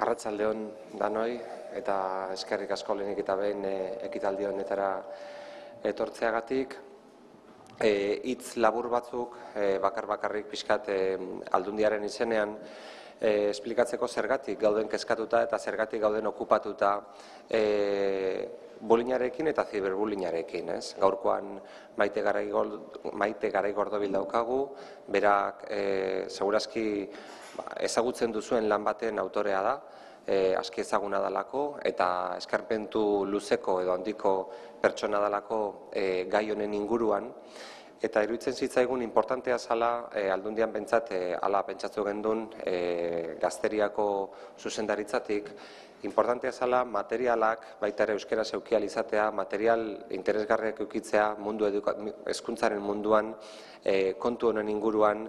Arratsaldeon danoi eta eskerrik asko lehenik eta behin ekitaldi honetara etortzeagatik. Hitz labur batzuk bakarrik pixkat Aldundiaren izenean esplikatzeko zergatik gauden kezkatuta eta zergatik gauden okupatuta bullyingarekin eta ziberbullyingarekin, ez? Gaurkoan Maite Garaigordobil daukagu, berak segurazki ezagutzen duzuen lan baten autorea da, aski ezaguna dalako eta eskarpentu luzeko edo handiko pertsona dalako gai honen inguruan. Eta iruditzen zitzaigun importantea zala, Aldundian bentsat, ala pentsatzu gendun gazteriako zuzendaritzatik, importantea zala materialak, baita ere euskera zeukial izatea, material interesgarriak eukitzea mundu hezkuntzaren munduan, kontu honen inguruan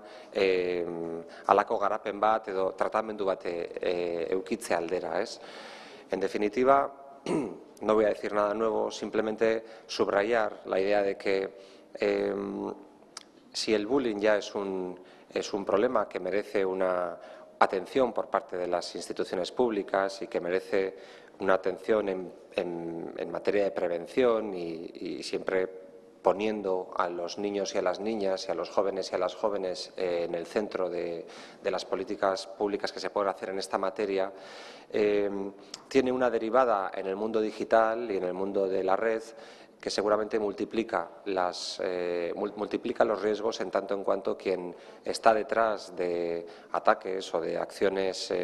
halako garapen bat edo tratamendu bat eukitzea aldera, ez? En definitiva, no voy a decir nada nuevo, simplemente subrayar la idea de que si el bullying ya es un problema que merece una atención por parte de las instituciones públicas y que merece una atención en materia de prevención y siempre poniendo a los niños y a las niñas y a los jóvenes y a las jóvenes en el centro de las políticas públicas que se pueden hacer en esta materia, tiene una derivada en el mundo digital y en el mundo de la red que seguramente multiplica los riesgos en tanto en cuanto quien está detrás de ataques o de acciones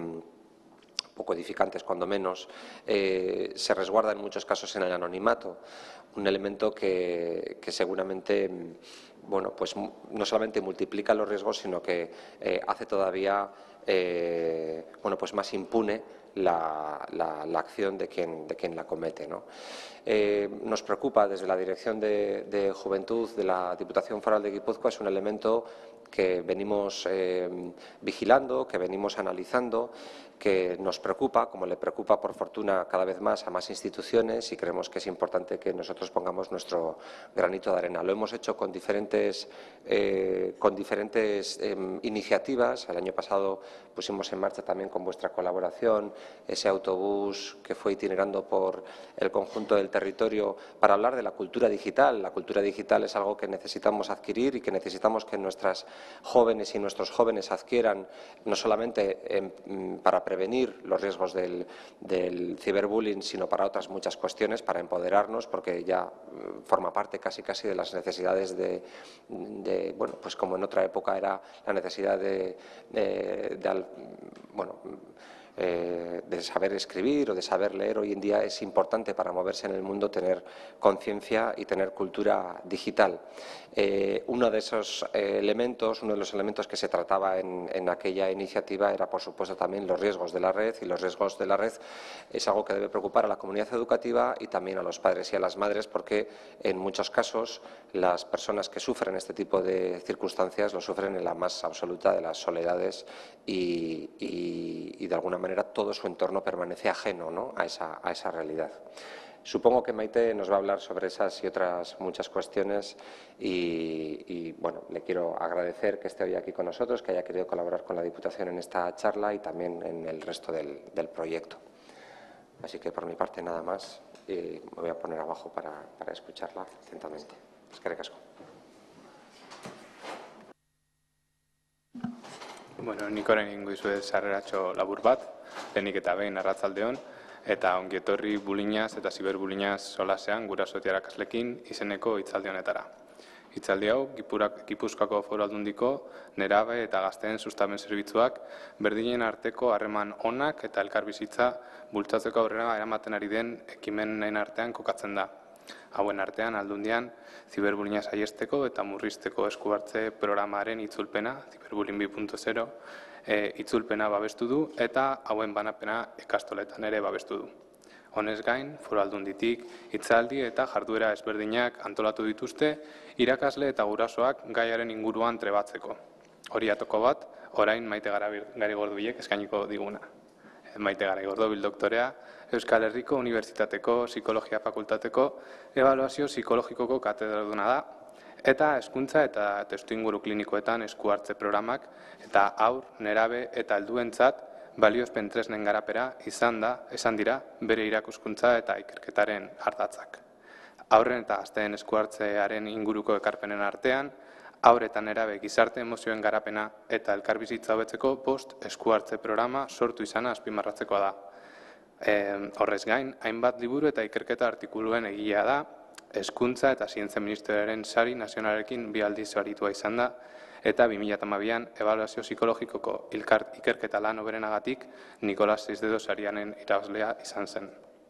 poco edificantes, cuando menos, se resguarda en muchos casos en el anonimato, un elemento que seguramente, bueno, pues no solamente multiplica los riesgos, sino que hace todavía bueno, pues más impune la acción de quien la comete, ¿no? Nos preocupa desde la Dirección de Juventud de la Diputación Foral de Guipúzcoa, es un elemento que venimos vigilando, que venimos analizando, que nos preocupa, como le preocupa por fortuna cada vez más a más instituciones, y creemos que es importante que nosotros pongamos nuestro granito de arena. Lo hemos hecho con diferentes iniciativas. El año pasado pusimos en marcha también con vuestra colaboración ese autobús que fue itinerando por el conjunto del territorio para hablar de la cultura digital. La cultura digital es algo que necesitamos adquirir y que necesitamos que nuestras jóvenes y nuestros jóvenes adquieran, no solamente para prevenir los riesgos del ciberbullying, sino para otras muchas cuestiones, para empoderarnos, porque ya forma parte casi de las necesidades bueno, pues como en otra época era la necesidad de saber escribir o de saber leer. Hoy en día es importante para moverse en el mundo tener conciencia y tener cultura digital. Uno de esos elementos, uno de los elementos que se trataba en aquella iniciativa era, por supuesto, también los riesgos de la red, y los riesgos de la red es algo que debe preocupar a la comunidad educativa y también a los padres y a las madres, porque en muchos casos las personas que sufren este tipo de circunstancias lo sufren en la más absoluta de las soledades y de alguna manera todo su entorno permanece ajeno, ¿no?, a esa realidad. Supongo que Maite nos va a hablar sobre esas y otras muchas cuestiones y bueno, le quiero agradecer que esté hoy aquí con nosotros, que haya querido colaborar con la Diputación en esta charla y también en el resto del proyecto. Así que por mi parte nada más, y me voy a poner abajo para escucharla atentamente. Eskerrik asko. Bueno, nik orain ingo dizuet sarreratxo labur bat, lehenik eta behin arratsaldeon, eta ongi etorri bullyingaz eta ziberbullyingaz solasean guraso eta irakasleekin izeneko hitzaldi honetara. Hitzaldi hau Gipuzkoako Foru Aldundiko nerabe eta gazteen sustapen zerbitzuak berdinen arteko harreman onak eta elkarbizitza bultzatzeko aurrera eramaten ari den ekimenen artean kokatzen da. Hauen artean Aldundian ziberbullyinga saihesteko eta murrizteko eskuhartze programaren itzulpena, Ziberbullying 2.0, itzulpena babestu du eta hauen banapena ikastoletan ere babestu du. Honez gain, Foru Aldunditik hitzaldi eta jarduera ezberdinak antolatu dituzte irakasle eta gurasoak gaiaren inguruan trebatzeko. Horietako bat, orain Maite Garaigordobilek eskainiko diguna. Maite Garaigordobil doktorea, Euskal Herriko Unibertsitateko Psikologia Fakultateko ebaluazio psikologikoko katedraduna da, eta hezkuntza eta testuinguru klinikoetan esku hartze programak eta haur, nerabe eta helduentzat baliozpen tresnen garapera esan dira bere irakuskuntza eta ikerketaren ardatzak. Haurren eta gazteen eskuhartzearen inguruko ekarpenen artean, haur eta nerabe gizarte emozioen garapena eta elkarbizitza hobetzeko 5 eskuhartze programa sortu izana azpimarratzekoa da. Horrez gain, hainbat liburu eta ikerketa artikuluen egilea da, Hezkuntza eta Zientzia Ministerioaren sari nazionalekin 2 aldiz saritua izan da, eta 2012an ebaluazio psikologikoko ikerketa lan hoberenagatik Nikolas Seisdedo sarianen irabazlea izan zen.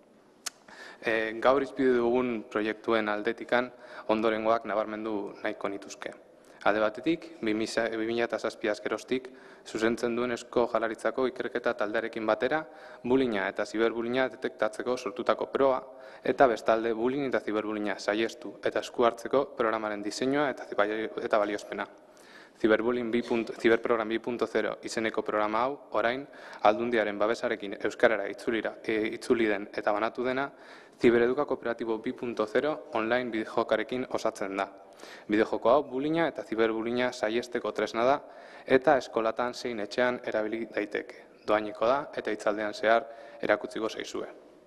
Gaur izpide dugun proiektuen aldetikan ondorengoak nabarmendu nahiko nituzke. Alde batetik, 2007 geroztik, zuzentzen duen Eusko Jaurlaritzako ikerketa taldearekin batera, bullyinga eta ziberbullyinga detektatzeko sortutako proa, eta bestalde bullying eta ziberbullyinga saihestu eta esku hartzeko programaren diseinua eta baliozpena. Ziberprogram 2.0 izeneko programa hau, orain, Aldundiaren babesarekin euskarara itzuli den eta banatu dena, Zibereduka Kooperatibo 2.0 online bideojokarekin osatzen da. Bideojoko hau bullyinga eta ziberbullyinga saiesteko tresna da eta eskolatan zein etxean erabili daiteke. Doaineko da eta hitzaldean zehar erakutziko zaizue.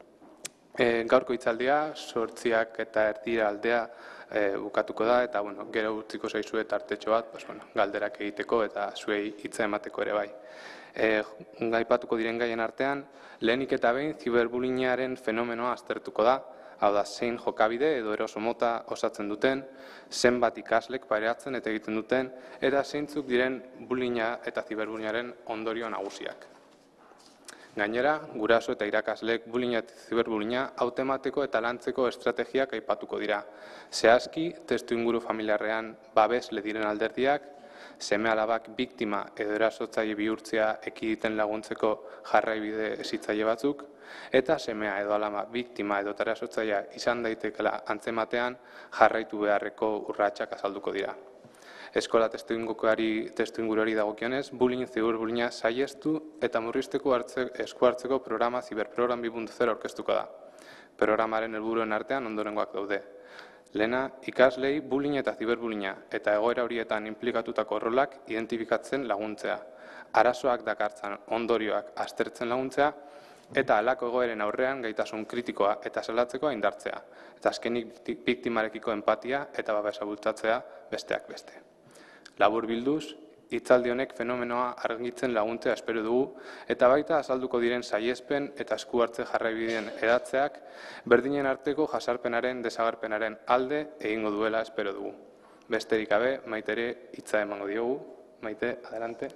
Gaurko hitzaldia 8:30 aldea bukatuko da eta gero utziko zaizue tartetxo bat galderak egiteko eta zuei hitza emateko ere bai. Aipatuko diren gaien artean, lehenik eta behin ziberbullyingaren fenomenoa aztertuko da, hau da, zein jokabide edo eroso mota osatzen duten, zenbat ikaslek pareatzen eta egiten duten, eta zeintzuk diren bullyinga eta ziberbullyingaren ondorio nagusiak. Gainera, guraso eta irakasleek bullyinga eta ziberbullyinga hautemateko eta lantzeko estrategiak aipatuko dira. Zehazki, testuinguru familiarrean babesle diren alderdiak, seme-alabak biktima edo erasotzaile bihurtzea ekiditen laguntzeko jarraibide hezitzaile batzuk, eta semea edo alama biktima edo erasotzailea izan daitekela antzematean jarraitu beharreko urratsak azalduko dira. Eskola testuinguruari dagokionez, bullying ziberbullyinga saihestu eta murrizteko esku hartzeko programa Ziberprogram 2.0 aurkeztuko da. Programaren helburuen artean ondorengoak daude. Lehena, ikaslei bullying eta ziberbullyinga eta egoera horietan inplikatutako rolak identifikatzen laguntzea, arazoak dakartzan ondorioak aztertzen laguntzea eta halako egoeren aurrean gaitasun kritikoa eta salatzeko indartzea, eta azkenik biktimarekiko empatia eta babesa bultzatzea besteak beste. Labur bilduz, hitzaldi honek fenomenoa argitzen laguntzea espero dugu eta baita azalduko diren saiespen eta esku hartze jarraibideen edatzeak berdinen arteko jasarpenaren desagerpenaren alde egingo duela espero dugu. Besterik gabe, Maitere hitza emango diogu. Maite, adelante.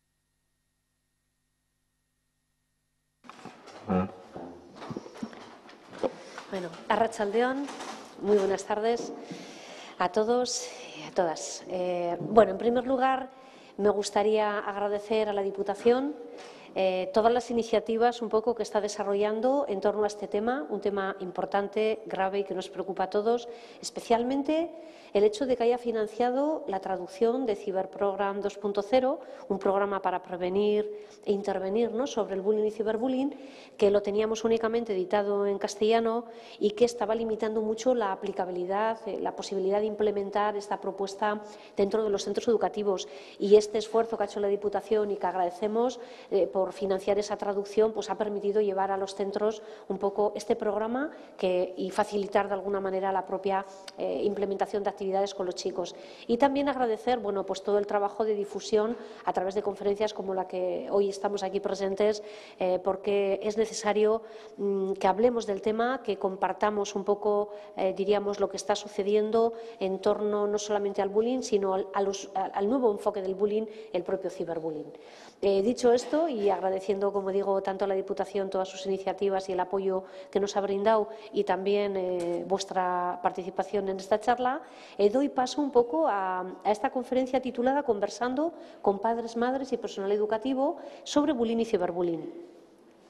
Bueno, arratsaldeon, muy buenas tardes a todos y a todas. En primer lugar, me gustaría agradecer a la Diputación todas las iniciativas un poco que está desarrollando en torno a este tema, un tema importante, grave y que nos preocupa a todos, especialmente el hecho de que haya financiado la traducción de Ciberprogram 2.0, un programa para prevenir e intervenir sobre el bullying y ciberbullying, que lo teníamos únicamente editado en castellano y que estaba limitando mucho la aplicabilidad, la posibilidad de implementar esta propuesta dentro de los centros educativos. Y este esfuerzo que ha hecho la Diputación y que agradecemos por financiar esa traducción, pues ha permitido llevar a los centros un poco este programa y facilitar de alguna manera la propia implementación de actividades con los chicos. Y también agradecer pues todo el trabajo de difusión a través de conferencias como la que hoy estamos aquí presentes, porque es necesario que hablemos del tema, que compartamos un poco, diríamos, lo que está sucediendo en torno no solamente al bullying, sino al nuevo enfoque del bullying, el propio ciberbullying. Dicho esto, y agradeciendo, como digo, tanto a la Diputación todas sus iniciativas y el apoyo que nos ha brindado y también vuestra participación en esta charla, doy paso un poco a esta conferencia titulada Conversando con padres, madres y personal educativo sobre bullying y ciberbullying.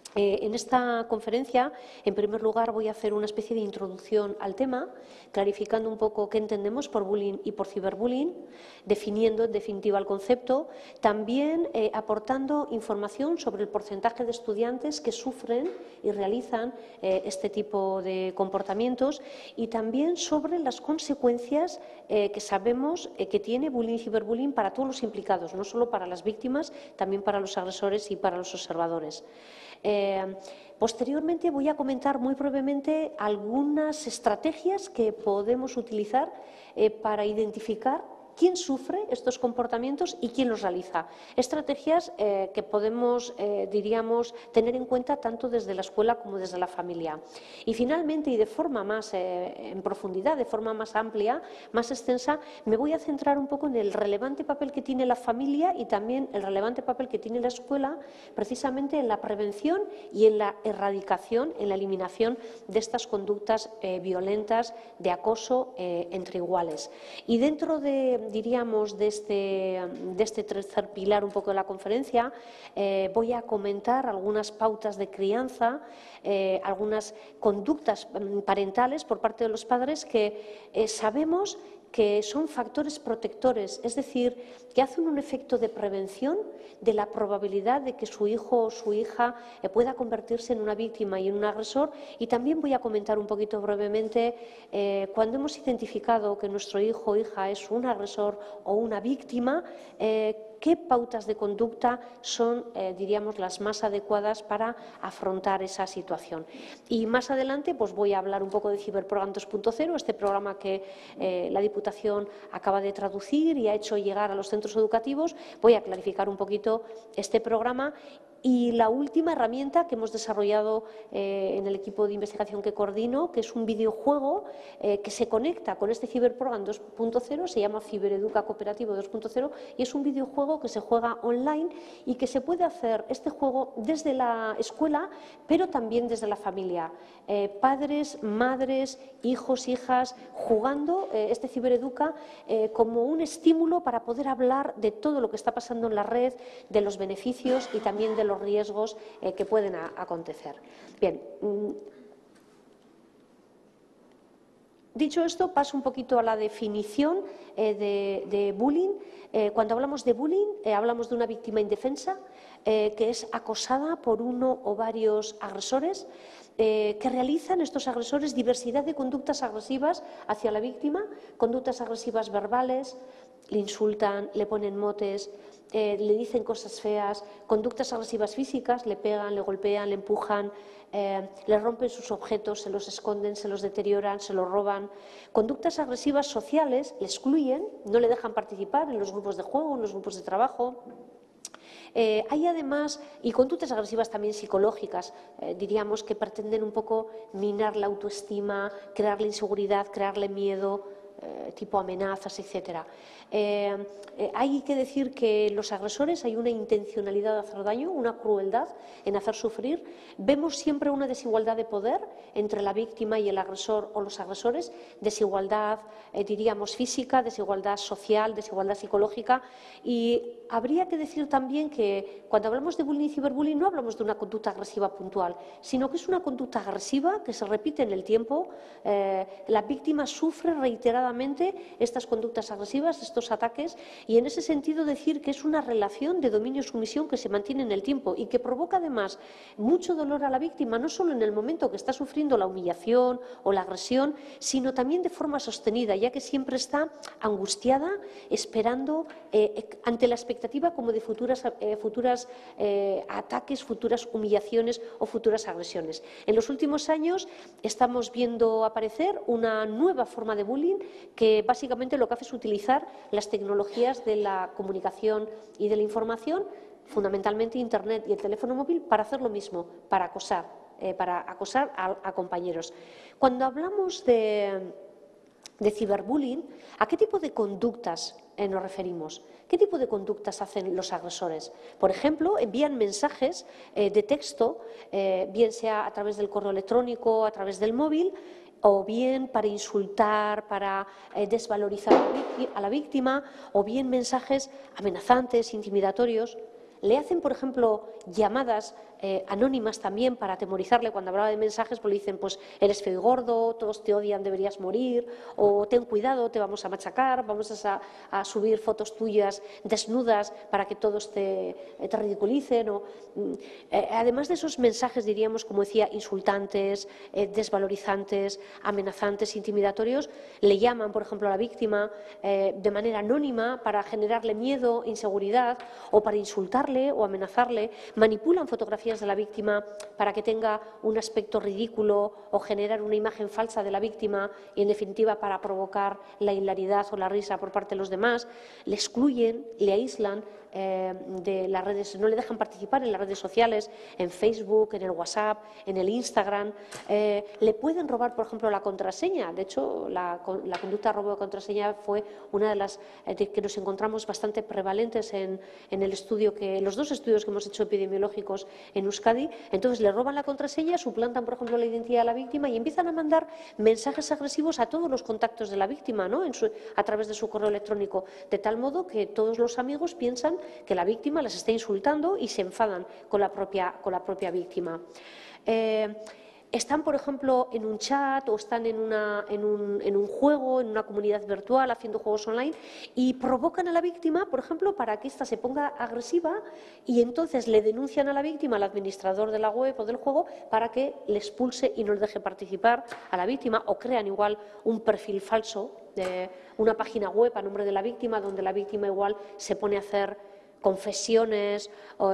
En esta conferencia, en primer lugar, voy a hacer una especie de introducción al tema, clarificando un poco qué entendemos por bullying y por ciberbullying, definiendo en definitiva el concepto, también aportando información sobre el porcentaje de estudiantes que sufren y realizan este tipo de comportamientos y también sobre las consecuencias que sabemos que tiene bullying y ciberbullying para todos los implicados, no solo para las víctimas, también para los agresores y para los observadores. Posteriormente voy a comentar muy brevemente algunas estrategias que podemos utilizar para identificar quién sufre estos comportamientos y quién los realiza. Estrategias que podemos, diríamos, tener en cuenta tanto desde la escuela como desde la familia. Y finalmente, y de forma más en profundidad, de forma más amplia, más extensa, me voy a centrar un poco en el relevante papel que tiene la familia y también el relevante papel que tiene la escuela, precisamente en la prevención y en la erradicación, en la eliminación de estas conductas violentas de acoso entre iguales. Y dentro diríamos, de este tercer pilar un poco de la conferencia, voy a comentar algunas pautas de crianza, algunas conductas parentales por parte de los padres que sabemos que son factores protectores, es decir, que hacen un efecto de prevención de la probabilidad de que su hijo o su hija pueda convertirse en una víctima y en un agresor. Y también voy a comentar un poquito brevemente cuando hemos identificado que nuestro hijo o hija es un agresor o una víctima, qué pautas de conducta son, diríamos, las más adecuadas para afrontar esa situación. Y más adelante pues voy a hablar un poco de Ciberprogram 2.0, este programa que la Diputación acaba de traducir y ha hecho llegar a los centros educativos. Voy a clarificar un poquito este programa. Y la última herramienta que hemos desarrollado en el equipo de investigación que coordino, que es un videojuego que se conecta con este Ciberprogram 2.0, se llama Cibereduca Cooperativo 2.0 y es un videojuego que se juega online y que se puede hacer este juego desde la escuela, pero también desde la familia. Padres, madres, hijos, hijas, jugando este Cibereduca como un estímulo para poder hablar de todo lo que está pasando en la red, de los beneficios y también de los riesgos que pueden acontecer. Bien, dicho esto, paso un poquito a la definición de bullying. Cuando hablamos de bullying, hablamos de una víctima indefensa que es acosada por uno o varios agresores que realizan estos agresores diversidad de conductas agresivas hacia la víctima, conductas agresivas verbales, le insultan, le ponen motes, le dicen cosas feas, conductas agresivas físicas, le pegan, le golpean, le empujan, le rompen sus objetos, se los esconden, se los deterioran, se los roban. Conductas agresivas sociales, le excluyen, no le dejan participar en los grupos de juego, en los grupos de trabajo. Hay además, y conductas agresivas también psicológicas, diríamos que pretenden un poco minar la autoestima, crearle inseguridad, crearle miedo, tipo amenazas, etcétera. Hay que decir que los agresores hay una intencionalidad de hacer daño, una crueldad en hacer sufrir. Vemos siempre una desigualdad de poder entre la víctima y el agresor o los agresores, desigualdad, diríamos, física, desigualdad social, desigualdad psicológica. Y habría que decir también que cuando hablamos de bullying y ciberbullying no hablamos de una conducta agresiva puntual, sino que es una conducta agresiva que se repite en el tiempo. La víctima sufre reiteradamente estas conductas agresivas, estos ataques, y en ese sentido decir que es una relación de dominio-sumisión que se mantiene en el tiempo y que provoca además mucho dolor a la víctima, no solo en el momento que está sufriendo la humillación o la agresión, sino también de forma sostenida, ya que siempre está angustiada, esperando ante la expectativa como de futuros ataques, futuras humillaciones o futuras agresiones. En los últimos años estamos viendo aparecer una nueva forma de bullying que básicamente lo que hace es utilizar las tecnologías de la comunicación y de la información, fundamentalmente Internet y el teléfono móvil, para hacer lo mismo, para acosar a compañeros. Cuando hablamos de ciberbullying, ¿a qué tipo de conductas nos referimos? ¿Qué tipo de conductas hacen los agresores? Por ejemplo, envían mensajes de texto, bien sea a través del correo electrónico, a través del móvil, o bien para insultar, para desvalorizar a la víctima, o bien mensajes amenazantes, intimidatorios. Le hacen, por ejemplo, llamadas anónimas también para atemorizarle. Cuando hablaba de mensajes, pues le dicen, pues eres feo y gordo, todos te odian, deberías morir, o ten cuidado, te vamos a machacar, vamos a subir fotos tuyas desnudas para que todos te ridiculicen. Además de esos mensajes, diríamos, como decía, insultantes, desvalorizantes, amenazantes, intimidatorios, le llaman, por ejemplo, a la víctima de manera anónima para generarle miedo, inseguridad, o para insultarle o amenazarle, manipulan fotografías de la víctima para que tenga un aspecto ridículo o generar una imagen falsa de la víctima y, en definitiva, para provocar la hilaridad o la risa por parte de los demás. Le excluyen, le aíslan de las redes, no le dejan participar en las redes sociales, en Facebook, en el WhatsApp, en el Instagram. Le pueden robar, por ejemplo, la contraseña. De hecho, la conducta de robo de contraseña fue una de las que nos encontramos bastante prevalentes en el estudio los dos estudios que hemos hecho epidemiológicos en Euskadi. Entonces, le roban la contraseña, suplantan, por ejemplo, la identidad de la víctima y empiezan a mandar mensajes agresivos a todos los contactos de la víctima, ¿no? A través de su correo electrónico, de tal modo que todos los amigos piensan que la víctima les está insultando y se enfadan con la propia víctima. Están, por ejemplo, en un chat o están en un juego, en una comunidad virtual, haciendo juegos online y provocan a la víctima, por ejemplo, para que ésta se ponga agresiva y entonces le denuncian a la víctima, al administrador de la web o del juego, para que le expulse y no le deje participar a la víctima, o crean igual un perfil falso de una página web a nombre de la víctima, donde la víctima igual se pone a hacer confesiones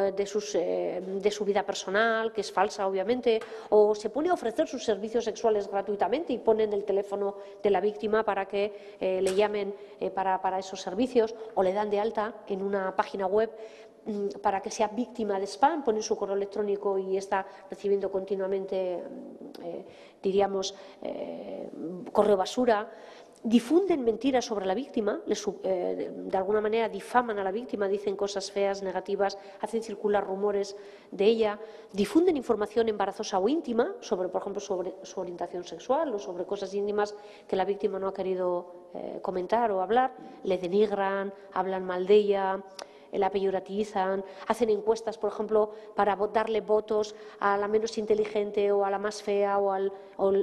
de su vida personal, que es falsa, obviamente, o se pone a ofrecer sus servicios sexuales gratuitamente y ponen el teléfono de la víctima para que le llamen para esos servicios, o le dan de alta en una página web para que sea víctima de spam, ponen su correo electrónico y está recibiendo continuamente, diríamos, correo basura. Difunden mentiras sobre la víctima, de alguna manera difaman a la víctima, dicen cosas feas, negativas, hacen circular rumores de ella, difunden información embarazosa o íntima, por ejemplo, sobre su orientación sexual o sobre cosas íntimas que la víctima no ha querido comentar o hablar, le denigran, hablan mal de ella, la peyorativizan, hacen encuestas, por ejemplo, para darle votos a la menos inteligente o a la más fea o al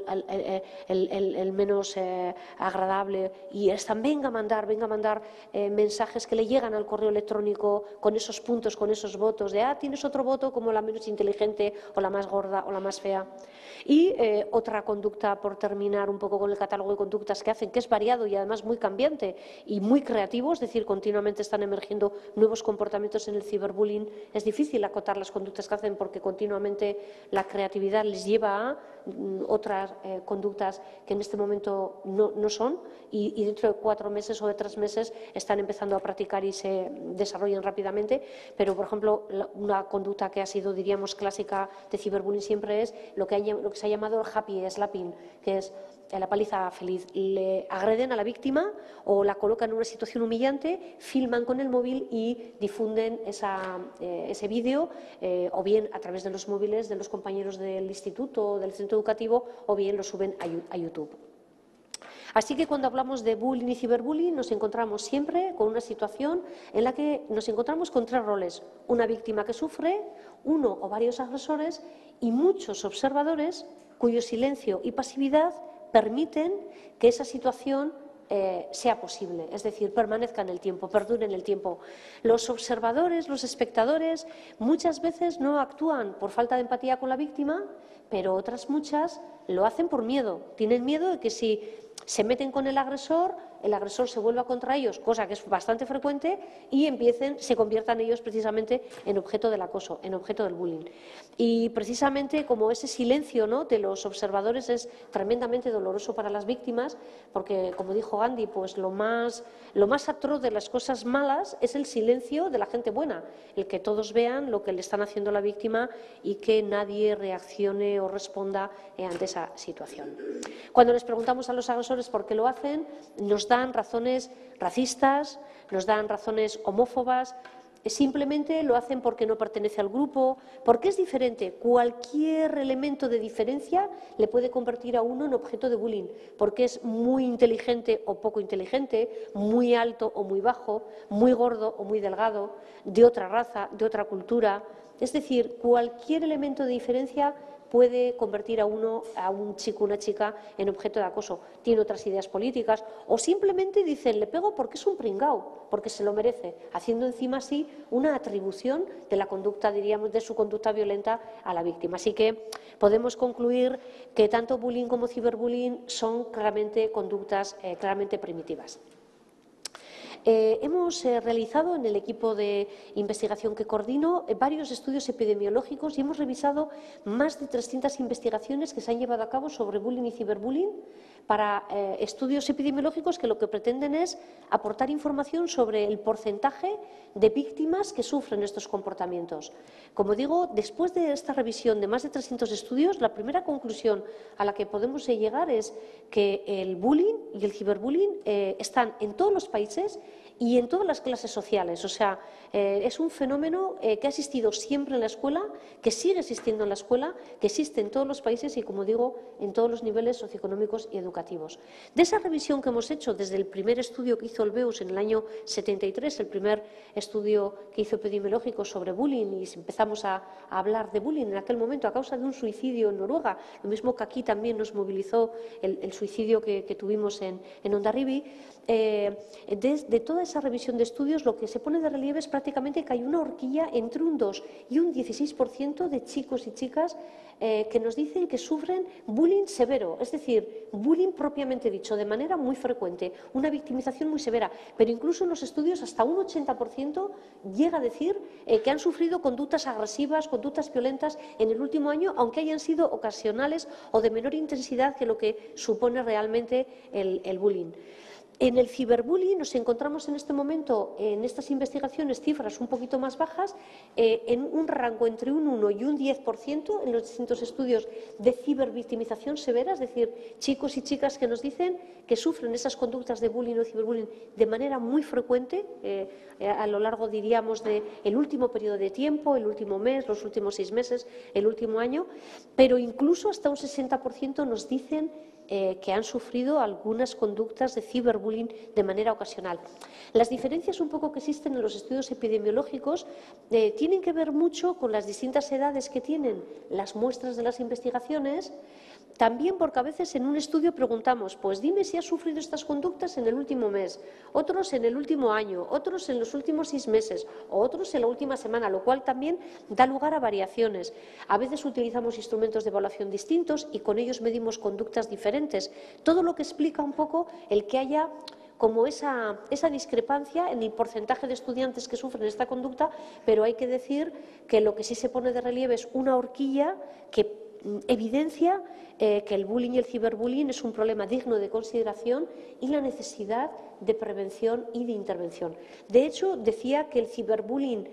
menos agradable, y están, venga a mandar mensajes que le llegan al correo electrónico con esos puntos, con esos votos de tienes otro voto como la menos inteligente o la más gorda o la más fea. Y otra conducta, por terminar un poco con el catálogo de conductas que hacen, que es variado y además muy cambiante y muy creativo, es decir, continuamente están emergiendo nuevos comportamientos en el ciberbullying. Es difícil acotar las conductas que hacen porque continuamente la creatividad les lleva a otras conductas que en este momento no son, y dentro de 4 meses o de 3 meses están empezando a practicar y se desarrollan rápidamente. Pero, por ejemplo, una conducta que ha sido, diríamos, clásica de ciberbullying siempre es lo que se ha llamado el happy slapping, que es la paliza feliz. Le agreden a la víctima o la colocan en una situación humillante, filman con el móvil y difunden ese vídeo, o bien a través de los móviles de los compañeros del instituto o del centro educativo, o bien lo suben a YouTube. Así que cuando hablamos de bullying y ciberbullying nos encontramos siempre con una situación en la que nos encontramos con 3 roles: una víctima que sufre, uno o varios agresores y muchos observadores cuyo silencio y pasividad permiten que esa situación sea posible, es decir, permanezca en el tiempo, perdure en el tiempo. Los observadores, los espectadores, muchas veces no actúan por falta de empatía con la víctima, pero otras muchas lo hacen por miedo. Tienen miedo de que si se meten con el agresor se vuelva contra ellos, cosa que es bastante frecuente, y se conviertan ellos precisamente en objeto del acoso, en objeto del bullying. Y precisamente como ese silencio, ¿no?, de los observadores es tremendamente doloroso para las víctimas, porque, como dijo Gandhi, pues lo más atroz de las cosas malas es el silencio de la gente buena, el que todos vean lo que le están haciendo a la víctima y que nadie reaccione o responda ante esa situación. Cuando les preguntamos a los agresores por qué lo hacen, nos dan razones racistas, nos dan razones homófobas, simplemente lo hacen porque no pertenece al grupo, porque es diferente. Cualquier elemento de diferencia le puede convertir a uno en objeto de bullying, porque es muy inteligente o poco inteligente, muy alto o muy bajo, muy gordo o muy delgado, de otra raza, de otra cultura. Es decir, cualquier elemento de diferencia puede convertir a un chico o una chica en objeto de acoso. Tiene otras ideas políticas o simplemente dicen le pego porque es un pringao, porque se lo merece, haciendo encima así una atribución de la conducta, diríamos, de su conducta violenta a la víctima. Así que podemos concluir que tanto bullying como ciberbullying son claramente conductas claramente primitivas. Hemos realizado en el equipo de investigación que coordino varios estudios epidemiológicos y hemos revisado más de 300 investigaciones que se han llevado a cabo sobre bullying y ciberbullying para estudios epidemiológicos que lo que pretenden es aportar información sobre el porcentaje de víctimas que sufren estos comportamientos. Como digo, después de esta revisión de más de 300 estudios, la primera conclusión a la que podemos llegar es que el bullying y el ciberbullying están en todos los países y en todas las clases sociales. O sea, es un fenómeno que ha existido siempre en la escuela, que sigue existiendo en la escuela, que existe en todos los países y, como digo, en todos los niveles socioeconómicos y educativos. De esa revisión que hemos hecho desde el primer estudio que hizo el BEUS en el año 73, el primer estudio que hizo epidemiológico sobre bullying, y empezamos a hablar de bullying en aquel momento a causa de un suicidio en Noruega, lo mismo que aquí también nos movilizó el suicidio que tuvimos en Hondarribia. De toda esa revisión de estudios, lo que se pone de relieve es prácticamente que hay una horquilla entre un 2 y un 16% de chicos y chicas que nos dicen que sufren bullying severo, es decir, bullying propiamente dicho, de manera muy frecuente, una victimización muy severa, pero incluso en los estudios hasta un 80% llega a decir que han sufrido conductas agresivas, conductas violentas en el último año, aunque hayan sido ocasionales o de menor intensidad que lo que supone realmente el bullying. En el ciberbullying nos encontramos en este momento, en estas investigaciones, cifras un poquito más bajas, en un rango entre un 1 y un 10% en los distintos estudios de cibervictimización severa, es decir, chicos y chicas que nos dicen que sufren esas conductas de bullying o ciberbullying de manera muy frecuente a lo largo, diríamos, del último periodo de tiempo, el último mes, los últimos 6 meses, el último año, pero incluso hasta un 60% nos dicen que han sufrido algunas conductas de ciberbullying de manera ocasional. Las diferencias un poco que existen en los estudios epidemiológicos tienen que ver mucho con las distintas edades que tienen las muestras de las investigaciones, también porque a veces en un estudio preguntamos, pues dime si has sufrido estas conductas en el último mes, otros en el último año, otros en los últimos 6 meses, o otros en la última semana, lo cual también da lugar a variaciones. A veces utilizamos instrumentos de evaluación distintos y con ellos medimos conductas diferentes. Todo lo que explica un poco el que haya como esa discrepancia en el porcentaje de estudiantes que sufren esta conducta, pero hay que decir que lo que sí se pone de relieve es una horquilla que evidencia que el bullying y el ciberbullying es un problema digno de consideración y la necesidad de prevención y de intervención. De hecho, decía que el ciberbullying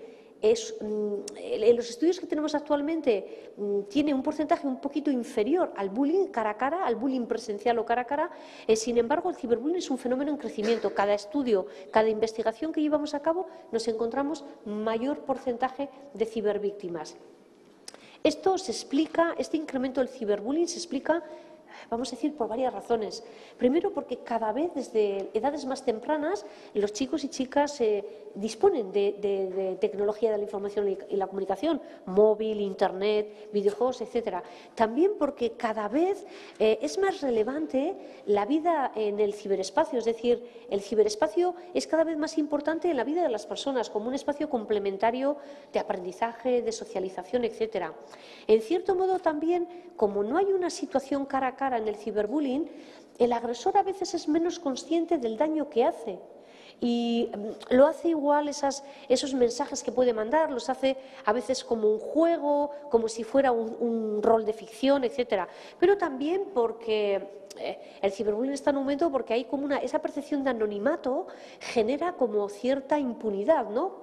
en los estudios que tenemos actualmente tiene un porcentaje un poquito inferior al bullying cara a cara, al bullying presencial o cara a cara. Sin embargo, el ciberbullying es un fenómeno en crecimiento. Cada estudio, cada investigación que llevamos a cabo, nos encontramos mayor porcentaje de cibervíctimas. Esto se explica, este incremento del ciberbullying se explica, vamos a decir, por varias razones. Primero, porque cada vez desde edades más tempranas los chicos y chicas disponen de tecnología de la información y la comunicación, móvil, internet, videojuegos, etcétera. También porque cada vez es más relevante la vida en el ciberespacio, es decir, el ciberespacio es cada vez más importante en la vida de las personas como un espacio complementario de aprendizaje, de socialización, etcétera. En cierto modo también, como no hay una situación cara a cara en el ciberbullying, el agresor a veces es menos consciente del daño que hace. Y lo hace igual, esos mensajes que puede mandar, los hace a veces como un juego, como si fuera un rol de ficción, etcétera. Pero también porque el ciberbullying está en aumento porque hay como esa percepción de anonimato genera como cierta impunidad, ¿no?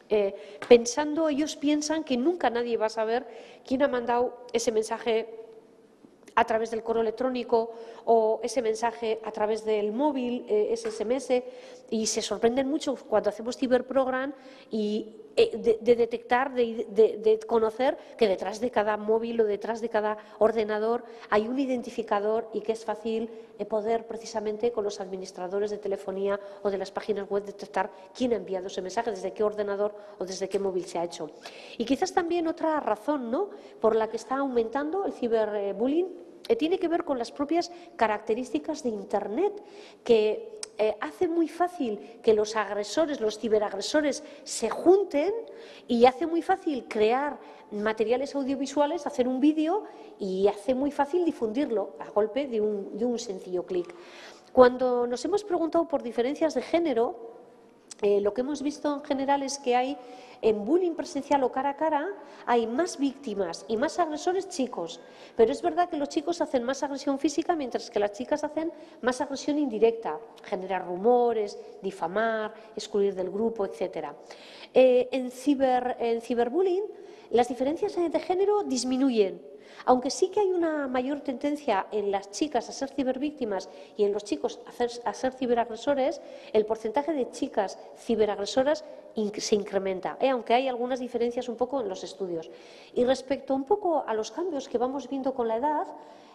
Ellos piensan que nunca nadie va a saber quién ha mandado ese mensaje a través del correo electrónico o ese mensaje a través del móvil, ese SMS, y se sorprenden mucho cuando hacemos ciberprogram y de detectar, de conocer que detrás de cada móvil o detrás de cada ordenador hay un identificador y que es fácil poder precisamente con los administradores de telefonía o de las páginas web detectar quién ha enviado ese mensaje, desde qué ordenador o desde qué móvil se ha hecho. Y quizás también otra razón, ¿no?, por la que está aumentando el ciberbullying tiene que ver con las propias características de Internet, que hace muy fácil que los agresores, los ciberagresores, se junten y hace muy fácil crear materiales audiovisuales, hacer un vídeo y hace muy fácil difundirlo a golpe de un sencillo clic. Cuando nos hemos preguntado por diferencias de género, lo que hemos visto en general es que hay en bullying presencial o cara a cara hay más víctimas y más agresores chicos, pero es verdad que los chicos hacen más agresión física mientras que las chicas hacen más agresión indirecta, generar rumores, difamar, excluir del grupo, etcétera. En ciberbullying las diferencias de género disminuyen. Aunque sí que hay una mayor tendencia en las chicas a ser cibervíctimas y en los chicos a ser ciberagresores, el porcentaje de chicas ciberagresoras se incrementa, aunque hay algunas diferencias un poco en los estudios. Y respecto un poco a los cambios que vamos viendo con la edad,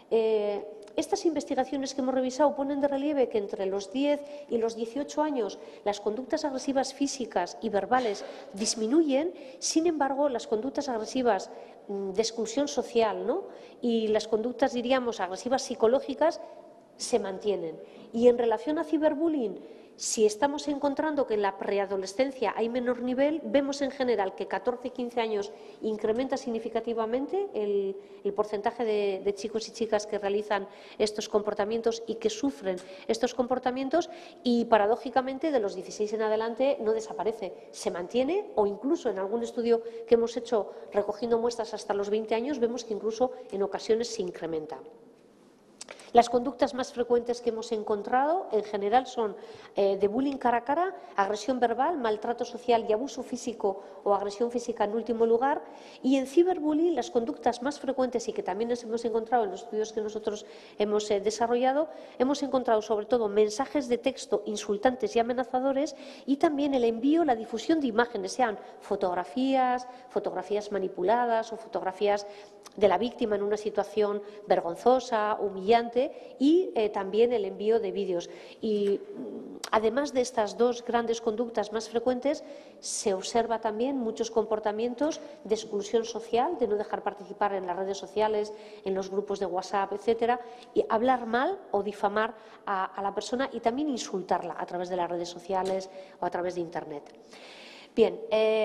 estas investigaciones que hemos revisado ponen de relieve que entre los 10 y los 18 años las conductas agresivas físicas y verbales disminuyen, sin embargo, las conductas agresivas de exclusión social, ¿no?, y las conductas, diríamos, agresivas psicológicas se mantienen. Y en relación a ciberbullying, si estamos encontrando que en la preadolescencia hay menor nivel, vemos en general que 14 y 15 años incrementa significativamente el porcentaje de chicos y chicas que realizan estos comportamientos y que sufren estos comportamientos, y paradójicamente de los 16 en adelante no desaparece, se mantiene, o incluso en algún estudio que hemos hecho recogiendo muestras hasta los 20 años vemos que incluso en ocasiones se incrementa. Las conductas más frecuentes que hemos encontrado en general son de bullying cara a cara, agresión verbal, maltrato social y abuso físico o agresión física en último lugar. Y en ciberbullying las conductas más frecuentes y que también hemos encontrado en los estudios que nosotros hemos desarrollado, hemos encontrado sobre todo mensajes de texto insultantes y amenazadores y también el envío, la difusión de imágenes, sean fotografías manipuladas o fotografías de la víctima en una situación vergonzosa, humillante, y también el envío de vídeos. Y además de estas dos grandes conductas más frecuentes, se observa también muchos comportamientos de exclusión social, de no dejar participar en las redes sociales, en los grupos de WhatsApp, etcétera, y hablar mal o difamar a la persona y también insultarla a través de las redes sociales o a través de Internet. Bien.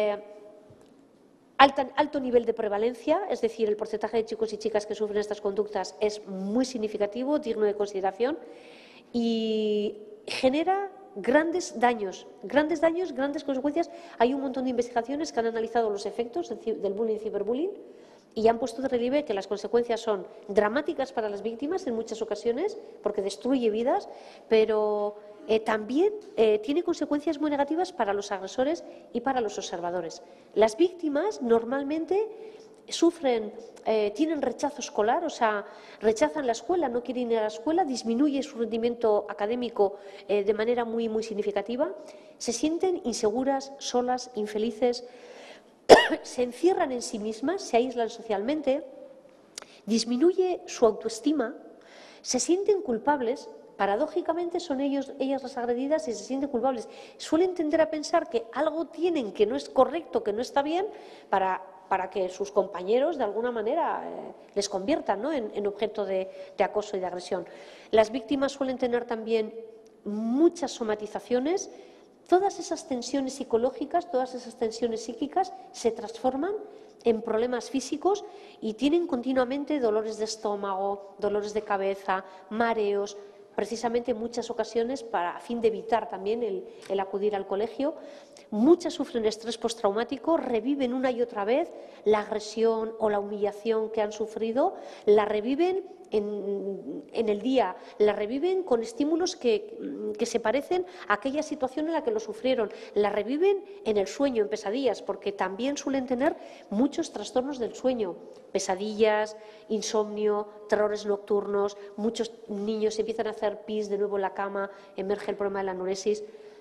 Alto nivel de prevalencia, es decir, el porcentaje de chicos y chicas que sufren estas conductas es muy significativo, digno de consideración y genera grandes daños, grandes consecuencias. Hay un montón de investigaciones que han analizado los efectos del bullying y ciberbullying y han puesto de relieve que las consecuencias son dramáticas para las víctimas en muchas ocasiones, porque destruye vidas, pero también tiene consecuencias muy negativas para los agresores y para los observadores. Las víctimas normalmente tienen rechazo escolar, o sea, rechazan la escuela, no quieren ir a la escuela, disminuye su rendimiento académico de manera muy, muy significativa, se sienten inseguras, solas, infelices, se encierran en sí mismas, se aíslan socialmente, disminuye su autoestima, se sienten culpables. Paradójicamente son ellas las agredidas y se sienten culpables. Suelen tender a pensar que algo tienen que no es correcto, que no está bien, para que sus compañeros de alguna manera les conviertan, ¿no?, en objeto de acoso y de agresión. Las víctimas suelen tener también muchas somatizaciones. Todas esas tensiones psicológicas, todas esas tensiones psíquicas se transforman en problemas físicos y tienen continuamente dolores de estómago, dolores de cabeza, mareos, precisamente en muchas ocasiones a fin de evitar también el acudir al colegio. Muchas sufren estrés postraumático, reviven una y otra vez la agresión o la humillación que han sufrido, la reviven en el día, la reviven con estímulos que se parecen a aquella situación en la que lo sufrieron, la reviven en el sueño, en pesadillas, porque también suelen tener muchos trastornos del sueño, pesadillas, insomnio, terrores nocturnos, muchos niños empiezan a hacer pis de nuevo en la cama, emerge el problema de la anuresis.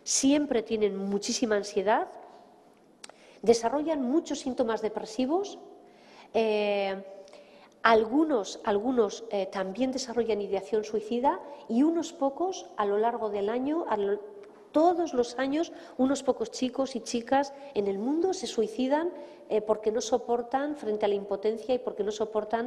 siempre tienen muchísima ansiedad, desarrollan muchos síntomas depresivos, algunos también desarrollan ideación suicida y unos pocos a lo largo del año, todos los años, unos pocos chicos y chicas en el mundo se suicidan porque no soportan frente a la impotencia y porque no soportan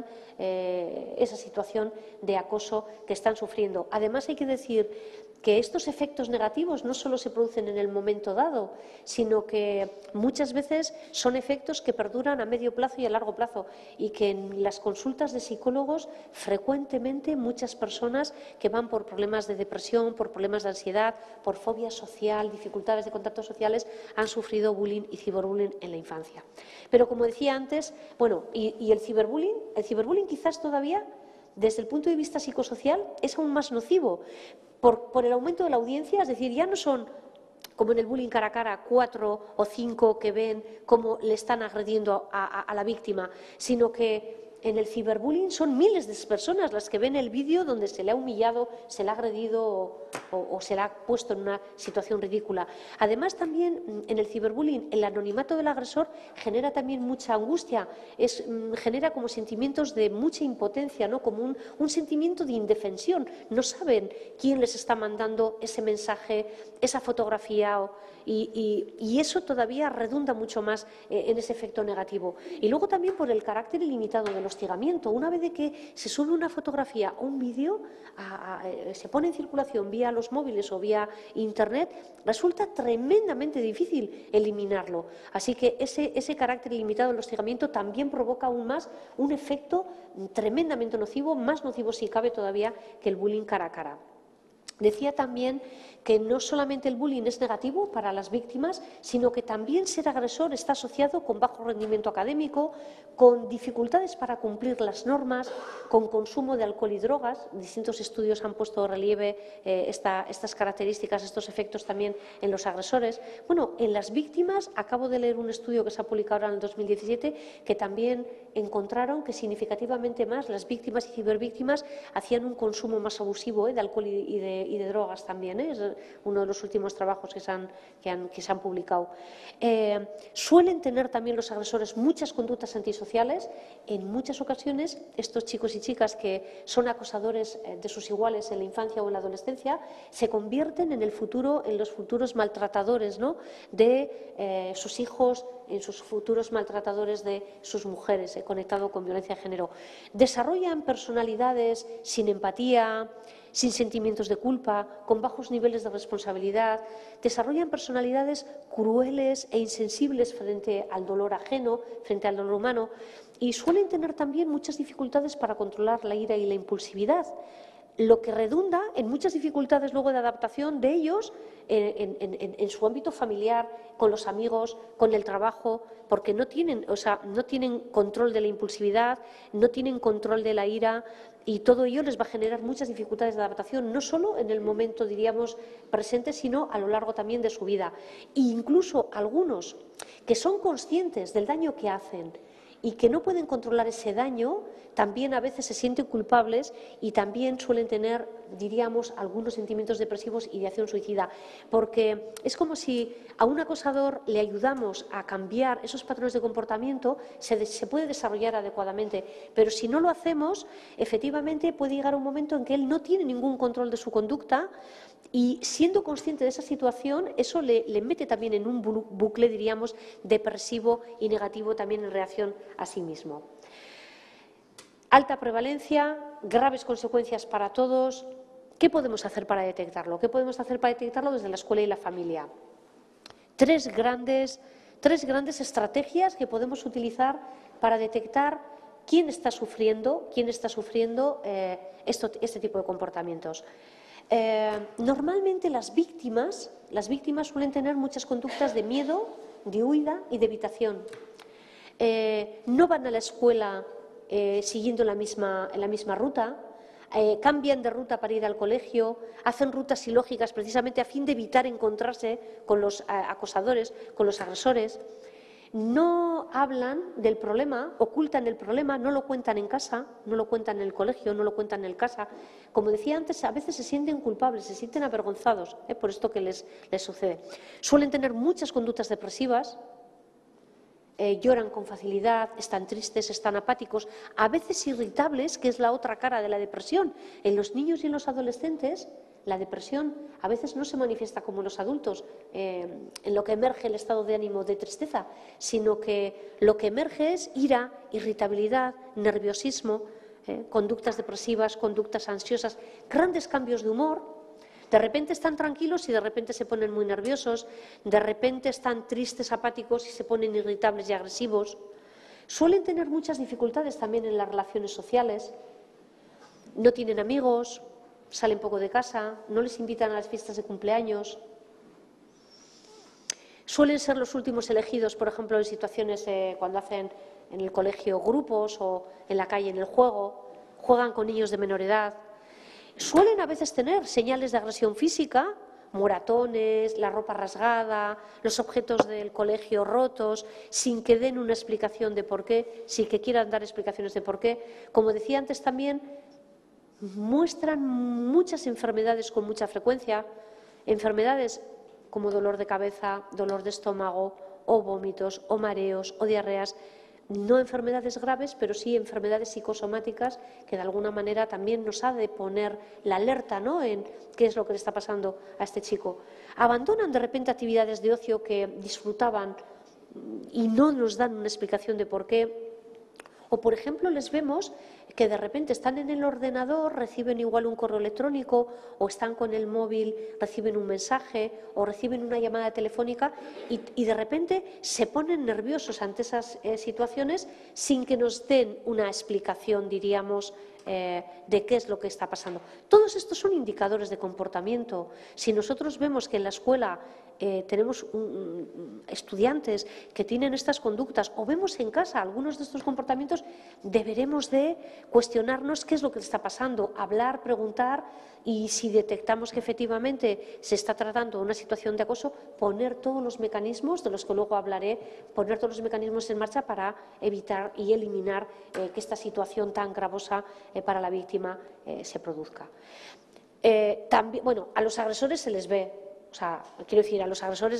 esa situación de acoso que están sufriendo. Además, hay que decir que estos efectos negativos no solo se producen en el momento dado, sino que muchas veces son efectos que perduran a medio plazo y a largo plazo, y que en las consultas de psicólogos frecuentemente muchas personas que van por problemas de depresión, por problemas de ansiedad, por fobia social, dificultades de contactos sociales, han sufrido bullying y ciberbullying en la infancia. Pero, como decía antes, bueno, y el ciberbullying quizás todavía, desde el punto de vista psicosocial, es aún más nocivo por el aumento de la audiencia, es decir, ya no son, como en el bullying cara a cara, 4 o 5 que ven cómo le están agrediendo a la víctima, sino que en el ciberbullying son miles de personas las que ven el vídeo donde se le ha humillado, se le ha agredido o se le ha puesto en una situación ridícula. Además, también en el ciberbullying, el anonimato del agresor genera también mucha angustia, genera como sentimientos de mucha impotencia, ¿no? Como un sentimiento de indefensión. No saben quién les está mandando ese mensaje, esa fotografía, y eso todavía redunda mucho más en ese efecto negativo. Y luego también por el carácter ilimitado del hostigamiento. Una vez de que se sube una fotografía o un vídeo, se pone en circulación vía los móviles o vía Internet, resulta tremendamente difícil eliminarlo. Así que ese carácter ilimitado del hostigamiento también provoca aún más un efecto tremendamente nocivo, más nocivo si cabe todavía que el bullying cara a cara. Decía también que no solamente el bullying es negativo para las víctimas, sino que también ser agresor está asociado con bajo rendimiento académico, con dificultades para cumplir las normas, con consumo de alcohol y drogas. Distintos estudios han puesto de relieve estas características, estos efectos también en los agresores. Bueno, en las víctimas, acabo de leer un estudio que se ha publicado ahora en el 2017, que también encontraron que significativamente más las víctimas y cibervíctimas hacían un consumo más abusivo de alcohol y de drogas también. Es uno de los últimos trabajos que se han publicado. Suelen tener también los agresores muchas conductas antisociales. En muchas ocasiones, estos chicos y chicas que son acosadores de sus iguales en la infancia o en la adolescencia se convierten en los futuros maltratadores, ¿no?, de sus hijos, en sus futuros maltratadores de sus mujeres, conectado con violencia de género. Desarrollan personalidades sin empatía, sin sentimientos de culpa, con bajos niveles de responsabilidad, desarrollan personalidades crueles e insensibles frente al dolor ajeno, frente al dolor humano, y suelen tener también muchas dificultades para controlar la ira y la impulsividad, lo que redunda en muchas dificultades luego de adaptación de ellos en su ámbito familiar, con los amigos, con el trabajo, porque no tienen control de la impulsividad, no tienen control de la ira, y todo ello les va a generar muchas dificultades de adaptación, no solo en el momento, diríamos, presente, sino a lo largo también de su vida. E incluso algunos que son conscientes del daño que hacen y que no pueden controlar ese daño, también a veces se sienten culpables y también suelen tener, diríamos, algunos sentimientos depresivos y ideación suicida, porque es como si a un acosador le ayudamos a cambiar esos patrones de comportamiento, se puede desarrollar adecuadamente, pero si no lo hacemos, efectivamente puede llegar un momento en que él no tiene ningún control de su conducta, y siendo consciente de esa situación, eso le mete también en un bucle, diríamos, depresivo y negativo también en reacción a sí mismo. Alta prevalencia, graves consecuencias para todos. ¿Qué podemos hacer para detectarlo? ¿Qué podemos hacer para detectarlo desde la escuela y la familia? Tres grandes estrategias que podemos utilizar para detectar quién está sufriendo este tipo de comportamientos. Normalmente las víctimas suelen tener muchas conductas de miedo, de huida y de evitación. No van a la escuela siguiendo la misma ruta, cambian de ruta para ir al colegio, hacen rutas ilógicas precisamente a fin de evitar encontrarse con los acosadores, con los agresores. no hablan del problema, ocultan el problema, no lo cuentan en casa, no lo cuentan en el colegio, no lo cuentan en casa. Como decía antes, a veces se sienten culpables, se sienten avergonzados por esto que les sucede. Suelen tener muchas conductas depresivas, lloran con facilidad, están tristes, están apáticos, a veces irritables, que es la otra cara de la depresión. En los niños y en los adolescentes, la depresión a veces no se manifiesta como en los adultos, en lo que emerge el estado de ánimo de tristeza, sino que lo que emerge es ira, irritabilidad, nerviosismo, conductas depresivas, conductas ansiosas, grandes cambios de humor. De repente están tranquilos y de repente se ponen muy nerviosos, de repente están tristes, apáticos y se ponen irritables y agresivos. Suelen tener muchas dificultades también en las relaciones sociales, no tienen amigos, salen poco de casa, no les invitan a las fiestas de cumpleaños. Suelen ser los últimos elegidos, por ejemplo, en situaciones cuando hacen en el colegio grupos o en la calle en el juego, juegan con niños de menor edad. Suelen a veces tener señales de agresión física, moratones, la ropa rasgada, los objetos del colegio rotos, sin que den una explicación de por qué, sin que quieran dar explicaciones de por qué. Como decía antes también, muestran muchas enfermedades con mucha frecuencia, enfermedades como dolor de cabeza, dolor de estómago, o vómitos, o mareos, o diarreas. No enfermedades graves, pero sí enfermedades psicosomáticas que de alguna manera también nos ha de poner la alerta, ¿no?, en qué es lo que le está pasando a este chico. Abandonan de repente actividades de ocio que disfrutaban y no nos dan una explicación de por qué. O, por ejemplo, les vemos que de repente están en el ordenador, reciben igual un correo electrónico o están con el móvil, reciben un mensaje o reciben una llamada telefónica y de repente se ponen nerviosos ante esas situaciones sin que nos den una explicación, diríamos, de qué es lo que está pasando. Todos estos son indicadores de comportamiento. Si nosotros vemos que en la escuela tenemos estudiantes que tienen estas conductas o vemos en casa algunos de estos comportamientos, deberemos de cuestionarnos qué es lo que está pasando, hablar, preguntar y si detectamos que efectivamente se está tratando una situación de acoso, poner todos los mecanismos, de los que luego hablaré, poner todos los mecanismos en marcha para evitar y eliminar que esta situación tan gravosa para la víctima se produzca. También, bueno, a los agresores se les ve. O sea, quiero decir, a los agresores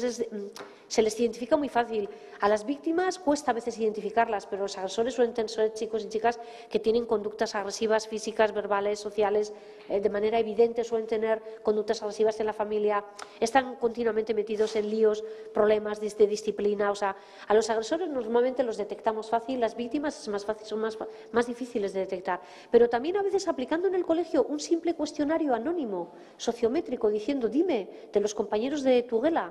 se les identifica muy fácil. A las víctimas cuesta a veces identificarlas, pero los agresores suelen ser chicos y chicas que tienen conductas agresivas físicas, verbales, sociales, de manera evidente suelen tener conductas agresivas en la familia, están continuamente metidos en líos, problemas de disciplina. O sea, a los agresores normalmente los detectamos fácil, las víctimas es más fácil, son más difíciles de detectar. Pero también a veces aplicando en el colegio un simple cuestionario anónimo, sociométrico, diciendo, dime, de los compañeros de tu guela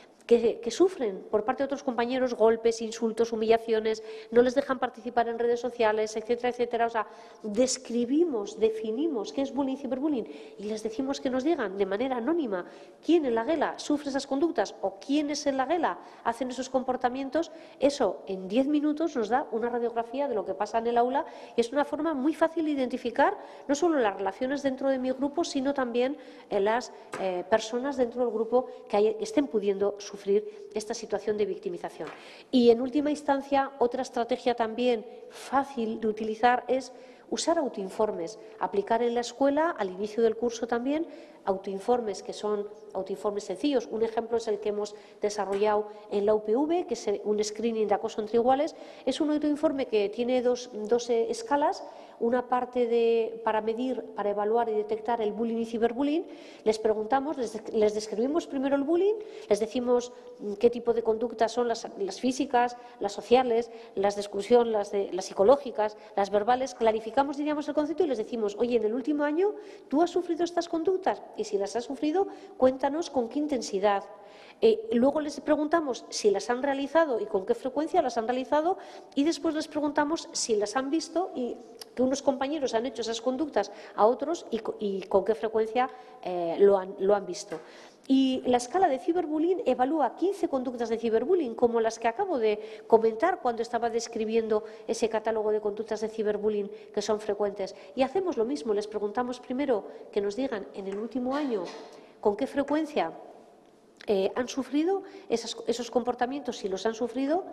que sufren por parte de otros compañeros golpes, insultos, humillaciones, no les dejan participar en redes sociales, etcétera, etcétera. O sea, describimos, definimos qué es bullying y ciberbullying y les decimos que nos digan de manera anónima quién en la guela sufre esas conductas o quiénes en la guela hacen esos comportamientos. Eso en 10 minutos nos da una radiografía de lo que pasa en el aula y es una forma muy fácil de identificar no solo las relaciones dentro de mi grupo, sino también las personas dentro del grupo que estén pudiendo sufrir esta situación de victimización. Y en última instancia, otra estrategia también fácil de utilizar es usar autoinformes, aplicar en la escuela al inicio del curso también autoinformes que son autoinformes sencillos. Un ejemplo es el que hemos desarrollado en la UPV, que es un screening de acoso entre iguales. Es un autoinforme que tiene dos escalas, una parte para medir, para evaluar y detectar el bullying y ciberbullying. Les preguntamos, les describimos primero el bullying, les decimos qué tipo de conductas son las físicas, las sociales, las de exclusión, las psicológicas, las verbales. Clarificamos, diríamos, el concepto y les decimos, oye, en el último año tú has sufrido estas conductas y si las has sufrido, cuéntanos con qué intensidad. Luego les preguntamos si las han realizado y con qué frecuencia las han realizado y después les preguntamos si las han visto y que unos compañeros han hecho esas conductas a otros y con qué frecuencia lo han visto. Y la escala de ciberbullying evalúa 15 conductas de ciberbullying, como las que acabo de comentar cuando estaba describiendo ese catálogo de conductas de ciberbullying que son frecuentes. Y hacemos lo mismo, les preguntamos primero que nos digan en el último año con qué frecuencia han sufrido esos comportamientos, si los han sufrido,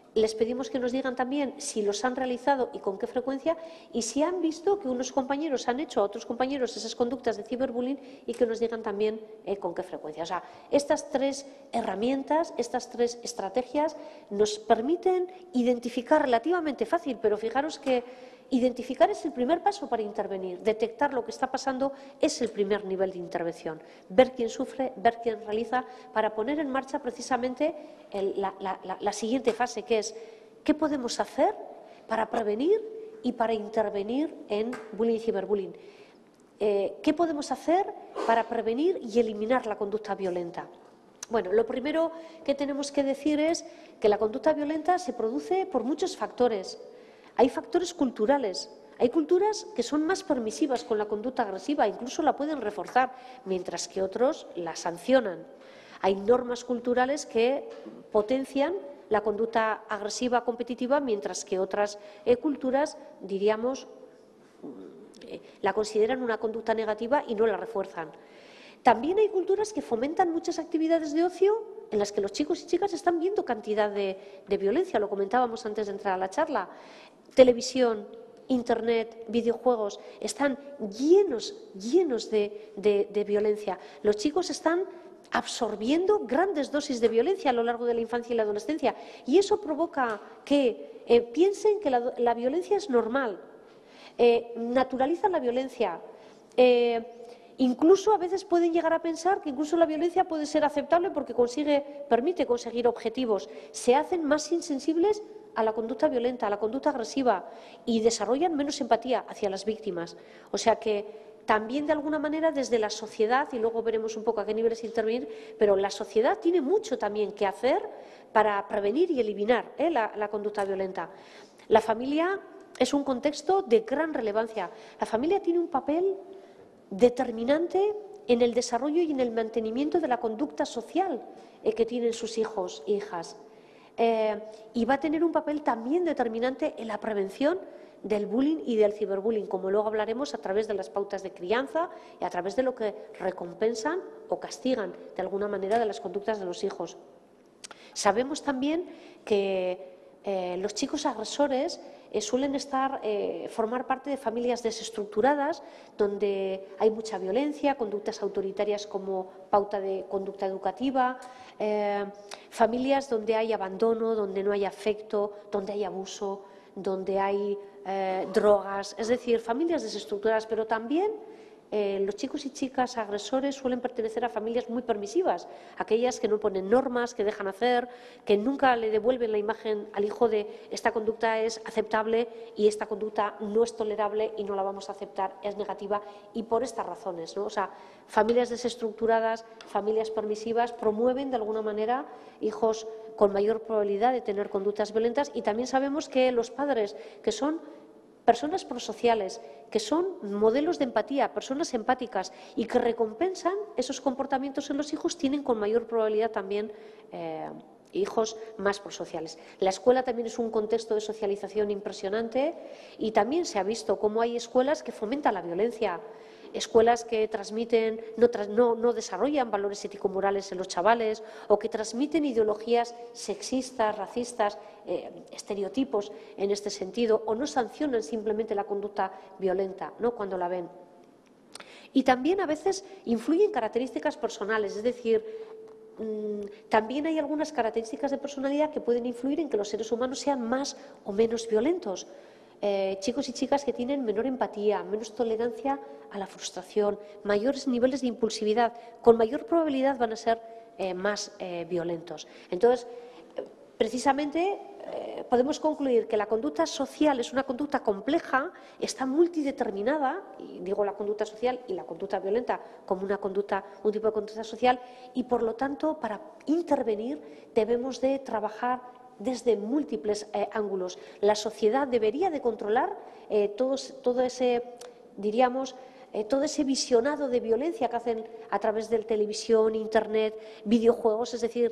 Les pedimos que nos digan también si los han realizado y con qué frecuencia y si han visto que unos compañeros han hecho a otros compañeros esas conductas de ciberbullying y que nos digan también con qué frecuencia. O sea, estas tres herramientas, estas tres estrategias nos permiten identificar relativamente fácil, pero fijaros que identificar es el primer paso para intervenir. Detectar lo que está pasando es el primer nivel de intervención. Ver quién sufre, ver quién realiza, para poner en marcha precisamente la siguiente fase, que es ¿qué podemos hacer para prevenir y para intervenir en bullying y ciberbullying? ¿Qué podemos hacer para prevenir y eliminar la conducta violenta? Bueno, lo primero que tenemos que decir es que la conducta violenta se produce por muchos factores. Hay factores culturales. Hay culturas que son más permisivas con la conducta agresiva, incluso la pueden reforzar, mientras que otros la sancionan. Hay normas culturales que potencian la conducta agresiva competitiva, mientras que otras culturas, diríamos, la consideran una conducta negativa y no la refuerzan. También hay culturas que fomentan muchas actividades de ocio en las que los chicos y chicas están viendo cantidad de violencia, lo comentábamos antes de entrar a la charla. Televisión, Internet, videojuegos, están llenos de violencia. Los chicos están absorbiendo grandes dosis de violencia a lo largo de la infancia y la adolescencia y eso provoca que piensen que la violencia es normal, naturalizan la violencia. Incluso a veces pueden llegar a pensar que incluso la violencia puede ser aceptable porque permite conseguir objetivos. Se hacen más insensibles a la conducta violenta, a la conducta agresiva y desarrollan menos empatía hacia las víctimas. O sea que también de alguna manera desde la sociedad, y luego veremos un poco a qué niveles intervenir, pero la sociedad tiene mucho también que hacer para prevenir y eliminar la conducta violenta. La familia es un contexto de gran relevancia. La familia tiene un papel determinante en el desarrollo y en el mantenimiento de la conducta social que tienen sus hijos e hijas. Y va a tener un papel también determinante en la prevención del bullying y del ciberbullying, como luego hablaremos a través de las pautas de crianza y a través de lo que recompensan o castigan de alguna manera de las conductas de los hijos. Sabemos también que los chicos agresores suelen formar parte de familias desestructuradas donde hay mucha violencia, conductas autoritarias como pauta de conducta educativa, familias donde hay abandono, donde no hay afecto, donde hay abuso, donde hay drogas, es decir, familias desestructuradas, pero también los chicos y chicas agresores suelen pertenecer a familias muy permisivas, aquellas que no ponen normas, que dejan hacer, que nunca le devuelven la imagen al hijo de esta conducta es aceptable y esta conducta no es tolerable y no la vamos a aceptar, es negativa y por estas razones, ¿no? O sea, familias desestructuradas, familias permisivas promueven de alguna manera hijos con mayor probabilidad de tener conductas violentas y también sabemos que los padres que son personas prosociales, que son modelos de empatía, personas empáticas y que recompensan esos comportamientos en los hijos, tienen con mayor probabilidad también hijos más prosociales. La escuela también es un contexto de socialización impresionante y también se ha visto cómo hay escuelas que fomentan la violencia, escuelas que transmiten, no desarrollan valores ético-morales en los chavales o que transmiten ideologías sexistas, racistas, estereotipos en este sentido o no sancionan simplemente la conducta violenta, ¿no?, cuando la ven. Y también a veces influyen características personales, es decir, también hay algunas características de personalidad que pueden influir en que los seres humanos sean más o menos violentos. Chicos y chicas que tienen menor empatía, menos tolerancia a la frustración, mayores niveles de impulsividad, con mayor probabilidad van a ser más violentos. Entonces, precisamente podemos concluir que la conducta social es una conducta compleja, está multideterminada, y digo la conducta social y la conducta violenta como un tipo de conducta social, y por lo tanto, para intervenir debemos de trabajar desde múltiples ángulos. La sociedad debería de controlar todo ese visionado de violencia que hacen a través de televisión, Internet, videojuegos, es decir,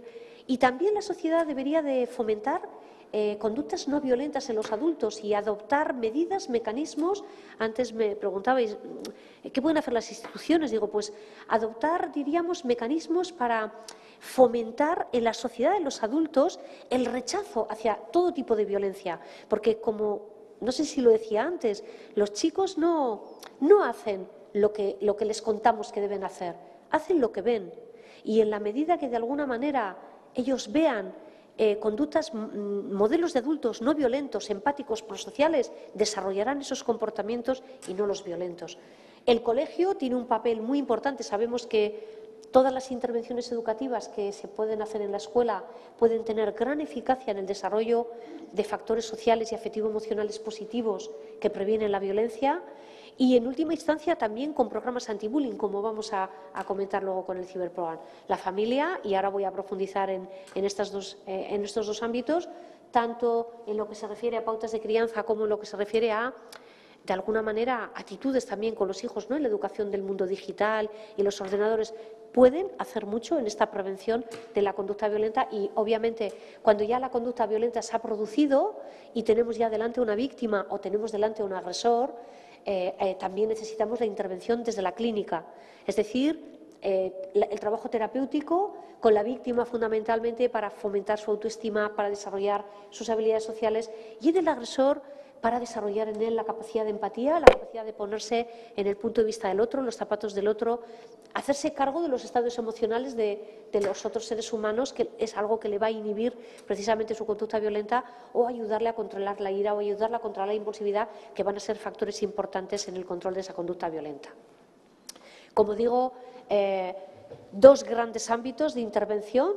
Y también la sociedad debería de fomentar conductas no violentas en los adultos y adoptar medidas, mecanismos. Antes me preguntabais, ¿qué pueden hacer las instituciones? Digo, pues adoptar, diríamos, mecanismos para fomentar en la sociedad, en los adultos, el rechazo hacia todo tipo de violencia. Porque, como no sé si lo decía antes, los chicos no hacen lo que les contamos que deben hacer, hacen lo que ven. Y en la medida que de alguna manera ellos vean conductas, modelos de adultos no violentos, empáticos, prosociales, desarrollarán esos comportamientos y no los violentos. El colegio tiene un papel muy importante. Sabemos que todas las intervenciones educativas que se pueden hacer en la escuela pueden tener gran eficacia en el desarrollo de factores sociales y afectivo-emocionales positivos que previenen la violencia. Y, en última instancia, también con programas anti-bullying, como vamos a comentar luego con el ciberprogram. La familia, y ahora voy a profundizar en estos dos ámbitos, tanto en lo que se refiere a pautas de crianza como en lo que se refiere a, de alguna manera, actitudes también con los hijos, ¿no? En la educación del mundo digital y los ordenadores, pueden hacer mucho en esta prevención de la conducta violenta. Y, obviamente, cuando ya la conducta violenta se ha producido y tenemos ya delante una víctima o tenemos delante un agresor, también necesitamos la intervención desde la clínica, es decir, el trabajo terapéutico con la víctima fundamentalmente para fomentar su autoestima, para desarrollar sus habilidades sociales, y en el agresor para desarrollar en él la capacidad de empatía, la capacidad de ponerse en el punto de vista del otro, en los zapatos del otro, hacerse cargo de los estados emocionales de los otros seres humanos, que es algo que le va a inhibir precisamente su conducta violenta, o ayudarle a controlar la ira o ayudarle a controlar la impulsividad, que van a ser factores importantes en el control de esa conducta violenta. Como digo, dos grandes ámbitos de intervención,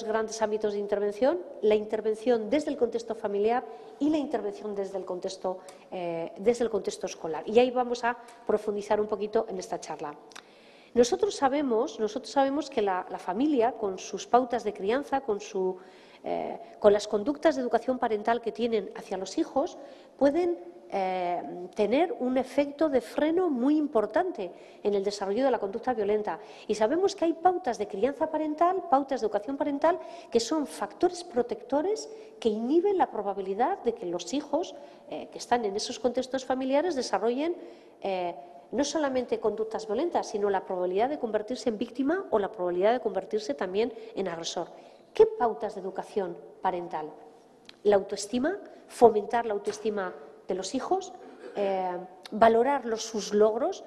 la intervención desde el contexto familiar y la intervención desde el contexto escolar. Y ahí vamos a profundizar un poquito en esta charla. Nosotros sabemos que la familia, con sus pautas de crianza, con las conductas de educación parental que tienen hacia los hijos, pueden tener un efecto de freno muy importante en el desarrollo de la conducta violenta. Y sabemos que hay pautas de crianza parental, pautas de educación parental, que son factores protectores que inhiben la probabilidad de que los hijos que están en esos contextos familiares desarrollen no solamente conductas violentas, sino la probabilidad de convertirse en víctima o la probabilidad de convertirse también en agresor. ¿Qué pautas de educación parental? La autoestima, fomentar la autoestima de los hijos, valorar sus logros,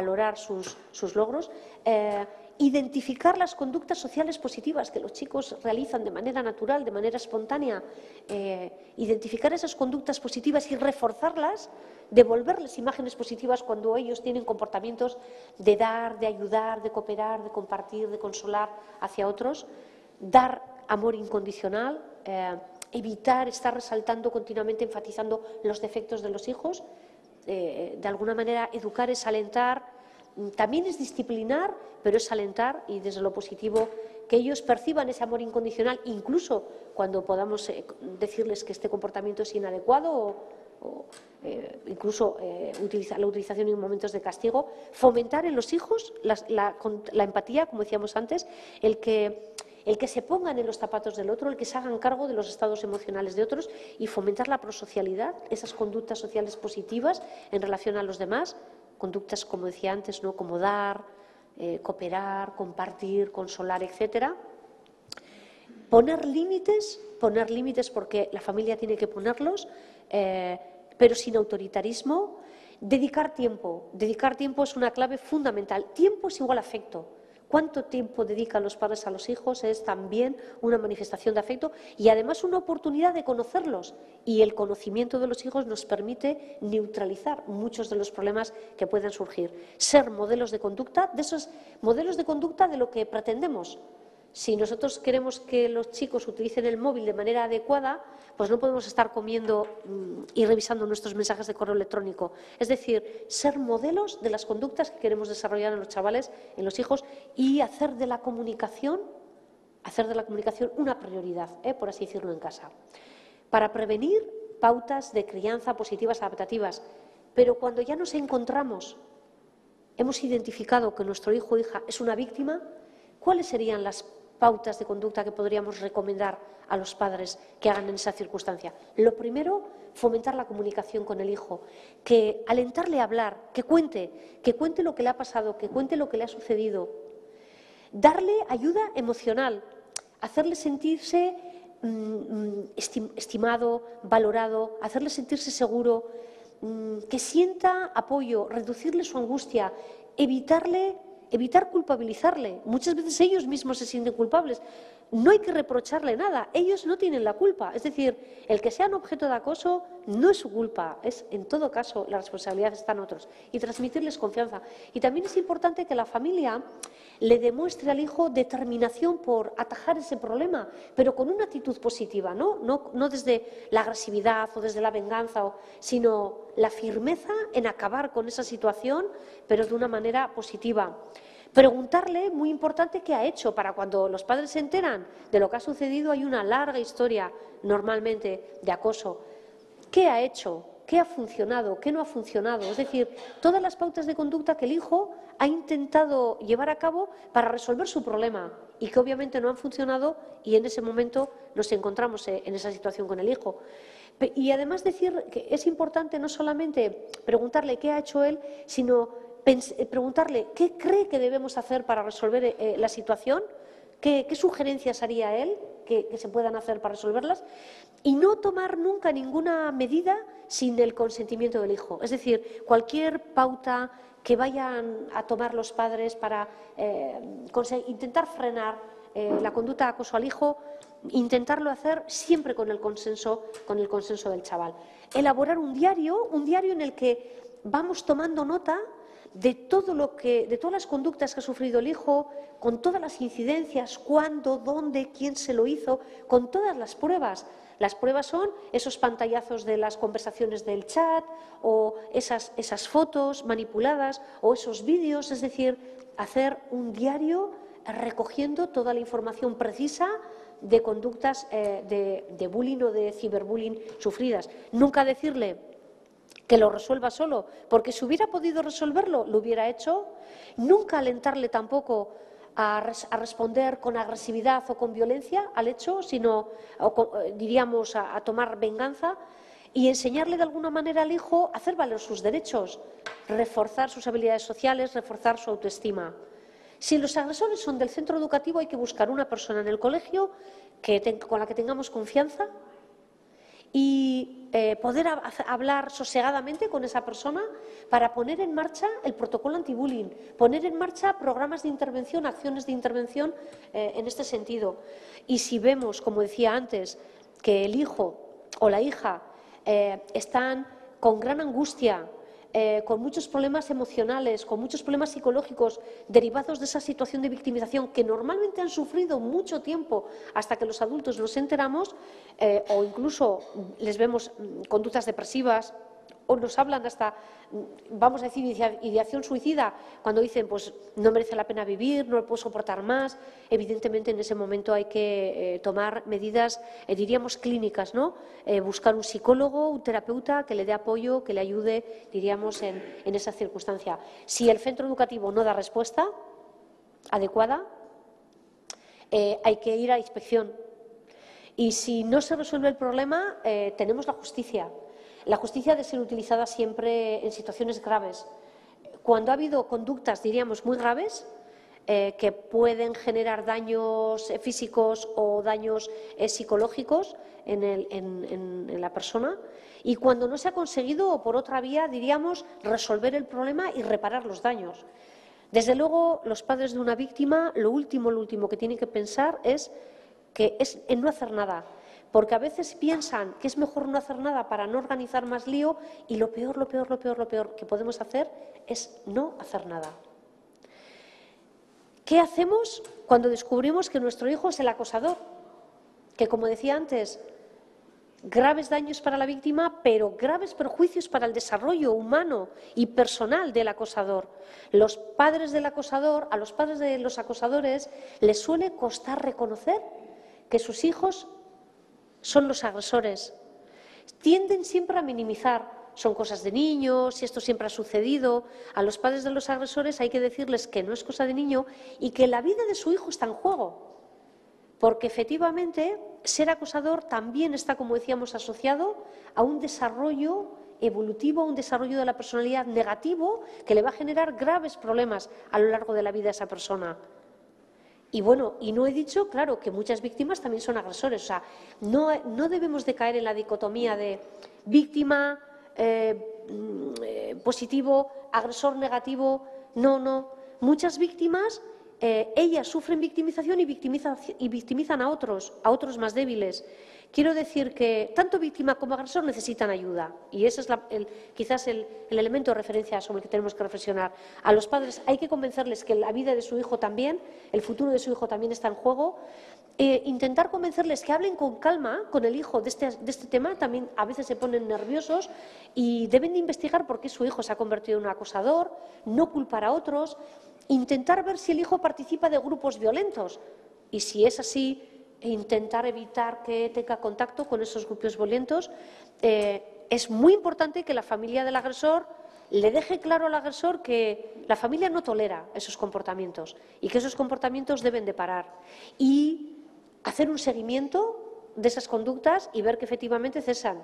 identificar las conductas sociales positivas que los chicos realizan de manera natural, de manera espontánea, identificar esas conductas positivas y reforzarlas, devolverles imágenes positivas cuando ellos tienen comportamientos de dar, de ayudar, de cooperar, de compartir, de consolar hacia otros, dar amor incondicional, evitar estar resaltando continuamente, enfatizando los defectos de los hijos. De alguna manera, educar es alentar, también es disciplinar, pero es alentar, y desde lo positivo que ellos perciban ese amor incondicional, incluso cuando podamos decirles que este comportamiento es inadecuado o incluso la utilización en momentos de castigo. Fomentar en los hijos la empatía, como decíamos antes, el que se pongan en los zapatos del otro, el que se hagan cargo de los estados emocionales de otros, y fomentar la prosocialidad, esas conductas sociales positivas en relación a los demás, conductas, como decía antes, ¿no?, como dar, cooperar, compartir, consolar, etcétera. Poner límites porque la familia tiene que ponerlos, pero sin autoritarismo. Dedicar tiempo es una clave fundamental. Tiempo es igual a afecto. Cuánto tiempo dedican los padres a los hijos es también una manifestación de afecto y, además, una oportunidad de conocerlos. Y el conocimiento de los hijos nos permite neutralizar muchos de los problemas que pueden surgir. Ser modelos de conducta, de esos modelos de conducta de lo que pretendemos. Si nosotros queremos que los chicos utilicen el móvil de manera adecuada, pues no podemos estar comiendo y revisando nuestros mensajes de correo electrónico. Es decir, ser modelos de las conductas que queremos desarrollar en los chavales, en los hijos, y hacer de la comunicación una prioridad, por así decirlo, en casa. Para prevenir, pautas de crianza positivas, adaptativas. Pero cuando ya nos encontramos, hemos identificado que nuestro hijo o hija es una víctima, ¿cuáles serían las pautas de conducta que podríamos recomendar a los padres que hagan en esa circunstancia? Lo primero, fomentar la comunicación con el hijo, que alentarle a hablar, que cuente lo que le ha pasado, que cuente lo que le ha sucedido. Darle ayuda emocional, hacerle sentirse estimado, valorado, hacerle sentirse seguro, que sienta apoyo, reducirle su angustia, evitar culpabilizarle. Muchas veces ellos mismos se sienten culpables. No hay que reprocharle nada, ellos no tienen la culpa. Es decir, el que sean objeto de acoso no es su culpa, es en todo caso la responsabilidad está en otros. Y transmitirles confianza. Y también es importante que la familia le demuestre al hijo determinación por atajar ese problema, pero con una actitud positiva, no desde la agresividad o desde la venganza, sino la firmeza en acabar con esa situación, pero de una manera positiva. Preguntarle, muy importante, qué ha hecho. Para cuando los padres se enteran de lo que ha sucedido, hay una larga historia, normalmente, de acoso. ¿Qué ha hecho? ¿Qué ha funcionado? ¿Qué no ha funcionado? Es decir, todas las pautas de conducta que el hijo ha intentado llevar a cabo para resolver su problema y que obviamente no han funcionado, y en ese momento nos encontramos en esa situación con el hijo. Y además decir que es importante no solamente preguntarle qué ha hecho él, sino preguntarle qué cree que debemos hacer para resolver la situación, qué sugerencias haría él que se puedan hacer para resolverlas, y no tomar nunca ninguna medida sin el consentimiento del hijo. Es decir, cualquier pauta que vayan a tomar los padres para intentar frenar la conducta de acoso al hijo, intentarlo hacer siempre con el consenso del chaval. Elaborar un diario en el que vamos tomando nota de todas las conductas que ha sufrido el hijo, con todas las incidencias, cuándo, dónde, quién se lo hizo, con todas las pruebas. Las pruebas son esos pantallazos de las conversaciones del chat o esas fotos manipuladas o esos vídeos, es decir, hacer un diario recogiendo toda la información precisa de conductas de bullying o de ciberbullying sufridas. Nunca decirle que lo resuelva solo, porque si hubiera podido resolverlo, lo hubiera hecho. Nunca alentarle tampoco a responder con agresividad o con violencia al hecho, sino, diríamos, a tomar venganza, y enseñarle de alguna manera al hijo a hacer valer sus derechos, reforzar sus habilidades sociales, reforzar su autoestima. Si los agresores son del centro educativo, hay que buscar una persona en el colegio con la que tengamos confianza y poder hablar sosegadamente con esa persona para poner en marcha el protocolo antibullying, poner en marcha programas de intervención, acciones de intervención en este sentido. Y si vemos, como decía antes, que el hijo o la hija están con gran angustia, con muchos problemas emocionales, con muchos problemas psicológicos derivados de esa situación de victimización que normalmente han sufrido mucho tiempo hasta que los adultos nos enteramos, o incluso les vemos conductas depresivas, o nos hablan hasta, vamos a decir, ideación suicida, cuando dicen, pues no merece la pena vivir, no lo puedo soportar más. Evidentemente, en ese momento hay que tomar medidas, diríamos, clínicas, ¿no? Buscar un psicólogo, un terapeuta que le dé apoyo, que le ayude, diríamos, en esa circunstancia. Si el centro educativo no da respuesta adecuada, hay que ir a inspección. Y si no se resuelve el problema, tenemos la justicia. La justicia ha de ser utilizada siempre en situaciones graves. Cuando ha habido conductas, diríamos, muy graves, que pueden generar daños físicos o daños psicológicos en la persona, y cuando no se ha conseguido, por otra vía, diríamos, resolver el problema y reparar los daños. Desde luego, los padres de una víctima, lo último que tienen que pensar es en no hacer nada. Porque a veces piensan que es mejor no hacer nada para no organizar más lío, y lo peor que podemos hacer es no hacer nada. ¿Qué hacemos cuando descubrimos que nuestro hijo es el acosador? Que, como decía antes, graves daños para la víctima, pero graves perjuicios para el desarrollo humano y personal del acosador. Los padres del acosador, a los padres de los acosadores les suele costar reconocer que sus hijos son los agresores. Tienden siempre a minimizar, son cosas de niños, y esto siempre ha sucedido. A los padres de los agresores hay que decirles que no es cosa de niño y que la vida de su hijo está en juego. porque efectivamente ser acosador también está, como decíamos, asociado a un desarrollo evolutivo, a un desarrollo de la personalidad negativo que le va a generar graves problemas a lo largo de la vida a esa persona. Y bueno, y no he dicho, claro, que muchas víctimas también son agresores. O sea, no debemos de caer en la dicotomía de víctima positivo, agresor negativo. No. Muchas víctimas, ellas sufren victimización y victimizan a otros más débiles. Quiero decir que tanto víctima como agresor necesitan ayuda y ese es quizás el elemento de referencia sobre el que tenemos que reflexionar. A los padres hay que convencerles que la vida de su hijo también, el futuro de su hijo también está en juego. Intentar convencerles que hablen con calma con el hijo de este tema, también a veces se ponen nerviosos y deben de investigar por qué su hijo se ha convertido en un acosador, no culpar a otros, intentar ver si el hijo participa de grupos violentos y si es así, intentar evitar que tenga contacto con esos grupos violentos. Es muy importante que la familia del agresor le deje claro al agresor que la familia no tolera esos comportamientos y que esos comportamientos deben de parar. Y hacer un seguimiento de esas conductas y ver que efectivamente cesan.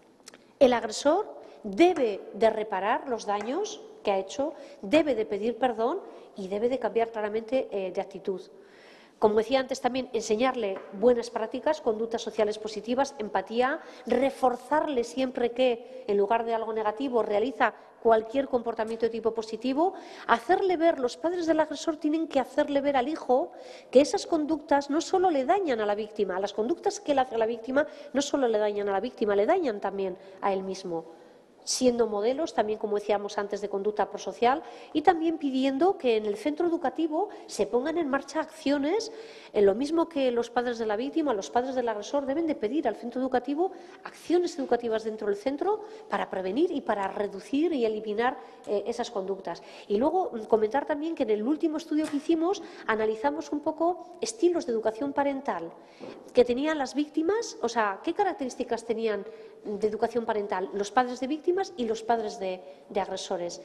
El agresor debe de reparar los daños que ha hecho, debe de pedir perdón y debe de cambiar claramente de actitud. Como decía antes también, enseñarle buenas prácticas, conductas sociales positivas, empatía, reforzarle siempre que, en lugar de algo negativo, realiza cualquier comportamiento de tipo positivo, hacerle ver, los padres del agresor tienen que hacerle ver al hijo que esas conductas no solo le dañan a la víctima, las conductas que él hace a la víctima no solo le dañan a la víctima, le dañan también a él mismo. Siendo modelos, también como decíamos antes, de conducta prosocial y también pidiendo que en el centro educativo se pongan en marcha acciones, en lo mismo que los padres de la víctima, los padres del agresor deben de pedir al centro educativo acciones educativas dentro del centro para prevenir y para reducir y eliminar esas conductas. Y luego comentar también que en el último estudio que hicimos analizamos un poco estilos de educación parental que tenían las víctimas, o sea, qué características tenían de educación parental los padres de víctimas y los padres de agresores.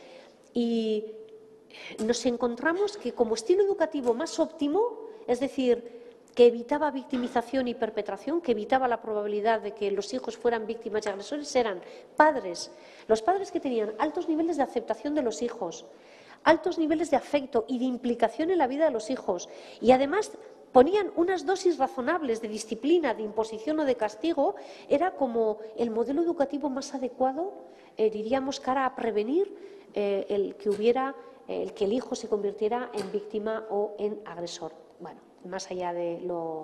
Y nos encontramos que como estilo educativo más óptimo, es decir, que evitaba victimización y perpetración, que evitaba la probabilidad de que los hijos fueran víctimas y agresores, eran padres. Los padres que tenían altos niveles de aceptación de los hijos, altos niveles de afecto y de implicación en la vida de los hijos y además ponían unas dosis razonables de disciplina, de imposición o de castigo, era como el modelo educativo más adecuado, diríamos, cara a prevenir el que el hijo se convirtiera en víctima o en agresor. Bueno, más allá de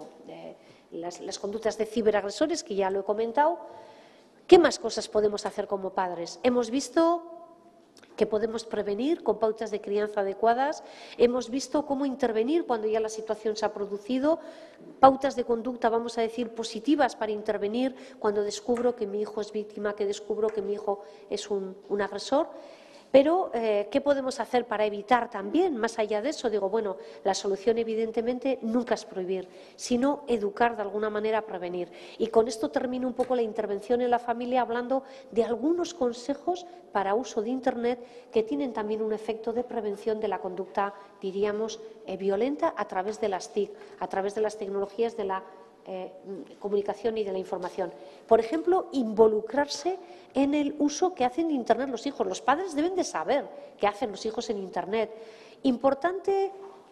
las conductas de ciberagresores, que ya lo he comentado, ¿qué más cosas podemos hacer como padres? Hemos visto que podemos prevenir con pautas de crianza adecuadas. Hemos visto cómo intervenir cuando ya la situación se ha producido, pautas de conducta, vamos a decir, positivas para intervenir cuando descubro que mi hijo es víctima, que descubro que mi hijo es un agresor. Pero, ¿qué podemos hacer para evitar también, más allá de eso? Digo, bueno, la solución evidentemente nunca es prohibir, sino educar de alguna manera a prevenir. Y con esto termino un poco la intervención en la familia hablando de algunos consejos para uso de Internet que tienen también un efecto de prevención de la conducta, diríamos, violenta a través de las TIC, a través de las tecnologías de la comunicación y de la información. Por ejemplo, involucrarse en el uso que hacen de Internet los hijos. Los padres deben de saber qué hacen los hijos en Internet. Importante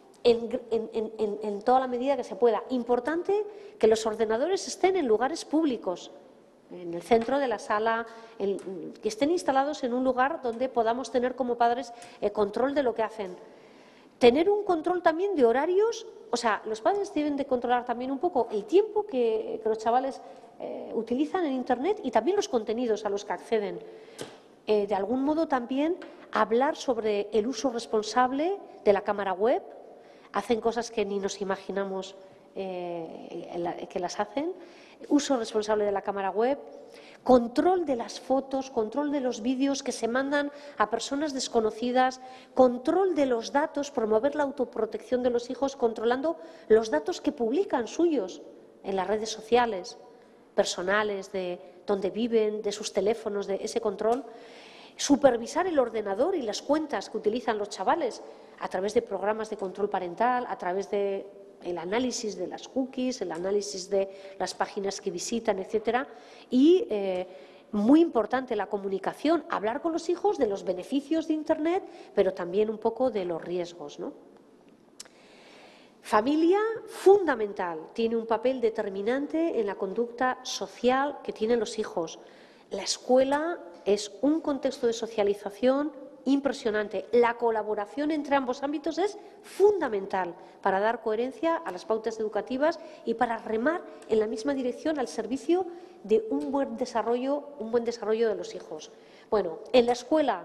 en toda la medida que se pueda. Importante que los ordenadores estén en lugares públicos, en el centro de la sala, que estén instalados en un lugar donde podamos tener como padres control de lo que hacen. Tener un control también de horarios, o sea, los padres deben de controlar también un poco el tiempo que los chavales utilizan en Internet y también los contenidos a los que acceden. De algún modo también hablar sobre el uso responsable de la cámara web. Hacen cosas que ni nos imaginamos que las hacen. Uso responsable de la cámara web, control de las fotos, control de los vídeos que se mandan a personas desconocidas, control de los datos, promover la autoprotección de los hijos, controlando los datos que publican suyos en las redes sociales, personales, de dónde viven, de sus teléfonos, de ese control. Supervisar el ordenador y las cuentas que utilizan los chavales a través de programas de control parental, a través de el análisis de las cookies, el análisis de las páginas que visitan, etcétera, y muy importante la comunicación, hablar con los hijos de los beneficios de Internet, pero también un poco de los riesgos, ¿no? Familia, fundamental, tiene un papel determinante en la conducta social que tienen los hijos. La escuela es un contexto de socialización impresionante. La colaboración entre ambos ámbitos es fundamental para dar coherencia a las pautas educativas y para remar en la misma dirección al servicio de un buen desarrollo de los hijos. Bueno, en la escuela,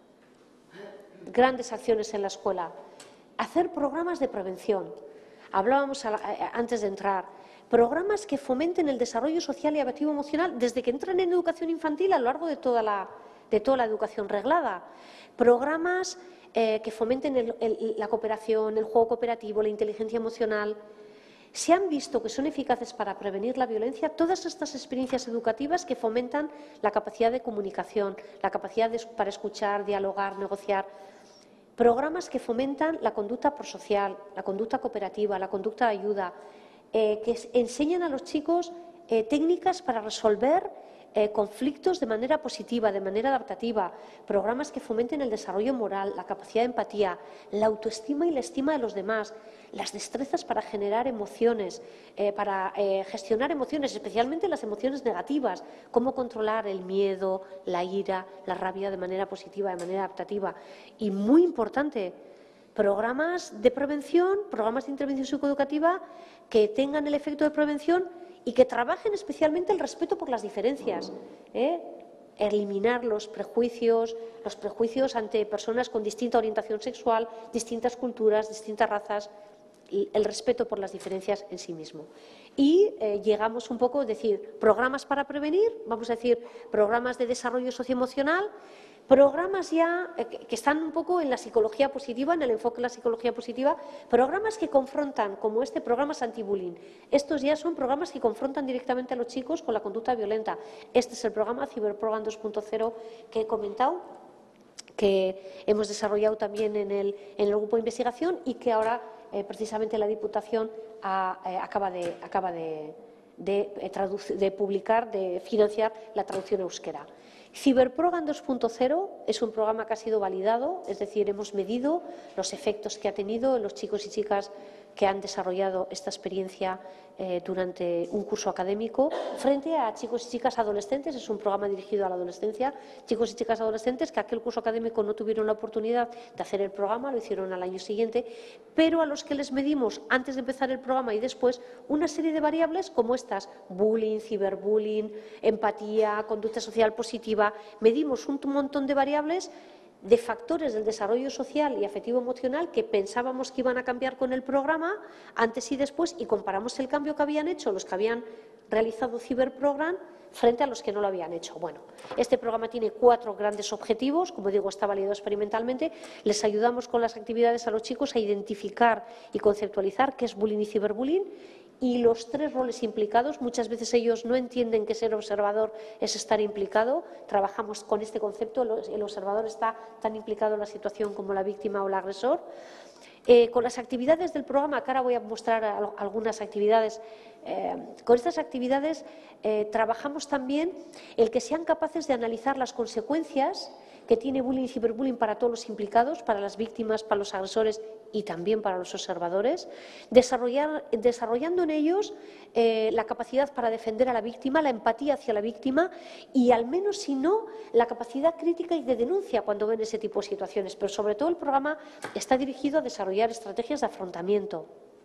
grandes acciones en la escuela. Hacer programas de prevención. Hablábamos antes de entrar. Programas que fomenten el desarrollo social y afectivo emocional desde que entran en educación infantil a lo largo de toda la educación reglada. Programas que fomenten la cooperación, el juego cooperativo, la inteligencia emocional. Se han visto que son eficaces para prevenir la violencia todas estas experiencias educativas que fomentan la capacidad de comunicación, la capacidad para escuchar, dialogar, negociar. Programas que fomentan la conducta prosocial, la conducta cooperativa, la conducta de ayuda, que enseñan a los chicos técnicas para resolver conflictos de manera positiva, de manera adaptativa, programas que fomenten el desarrollo moral, la capacidad de empatía, la autoestima y la estima de los demás, las destrezas para generar emociones, para gestionar emociones, especialmente las emociones negativas, cómo controlar el miedo, la ira, la rabia de manera positiva, de manera adaptativa. Y muy importante, programas de prevención, programas de intervención psicoeducativa que tengan el efecto de prevención y que trabajen especialmente el respeto por las diferencias, eliminar los prejuicios ante personas con distinta orientación sexual, distintas culturas, distintas razas, el respeto por las diferencias en sí mismo. Y llegamos un poco a decir programas para prevenir, vamos a decir programas de desarrollo socioemocional, programas ya que están un poco en la psicología positiva, en el enfoque de la psicología positiva, programas que confrontan, como programas anti-bullying. Estos ya son programas que confrontan directamente a los chicos con la conducta violenta. Este es el programa Cyberprogram 2.0 que he comentado, que hemos desarrollado también en el grupo de investigación y que ahora precisamente la Diputación acaba de publicar, de financiar la traducción euskera. Cyberprogram 2.0 es un programa que ha sido validado, es decir, hemos medido los efectos que ha tenido en los chicos y chicas que han desarrollado esta experiencia durante un curso académico frente a chicos y chicas adolescentes. Es un programa dirigido a la adolescencia, chicos y chicas adolescentes que aquel curso académico no tuvieron la oportunidad de hacer el programa, lo hicieron al año siguiente, pero a los que les medimos antes de empezar el programa y después una serie de variables como estas: bullying, ciberbullying, empatía, conducta social positiva. Medimos un montón de variables, de factores del desarrollo social y afectivo emocional que pensábamos que iban a cambiar con el programa antes y después, y comparamos el cambio que habían hecho los que habían realizado Cyberprogram frente a los que no lo habían hecho. Bueno, este programa tiene 4 grandes objetivos, como digo, está validado experimentalmente. Les ayudamos con las actividades a los chicos a identificar y conceptualizar qué es bullying y ciberbullying y los 3 roles implicados. Muchas veces ellos no entienden que ser observador es estar implicado. Trabajamos con este concepto, el observador está tan implicado en la situación como la víctima o el agresor. Con las actividades del programa, que ahora voy a mostrar algunas actividades, con estas actividades trabajamos también el que sean capaces de analizar las consecuencias que tiene bullying y ciberbullying para todos los implicados, para las víctimas, para los agresores y también para los observadores, desarrollando en ellos la capacidad para defender a la víctima, la empatía hacia la víctima y, al menos si no, la capacidad crítica y de denuncia cuando ven ese tipo de situaciones. Pero sobre todo el programa está dirigido a desarrollar estrategias de afrontamiento.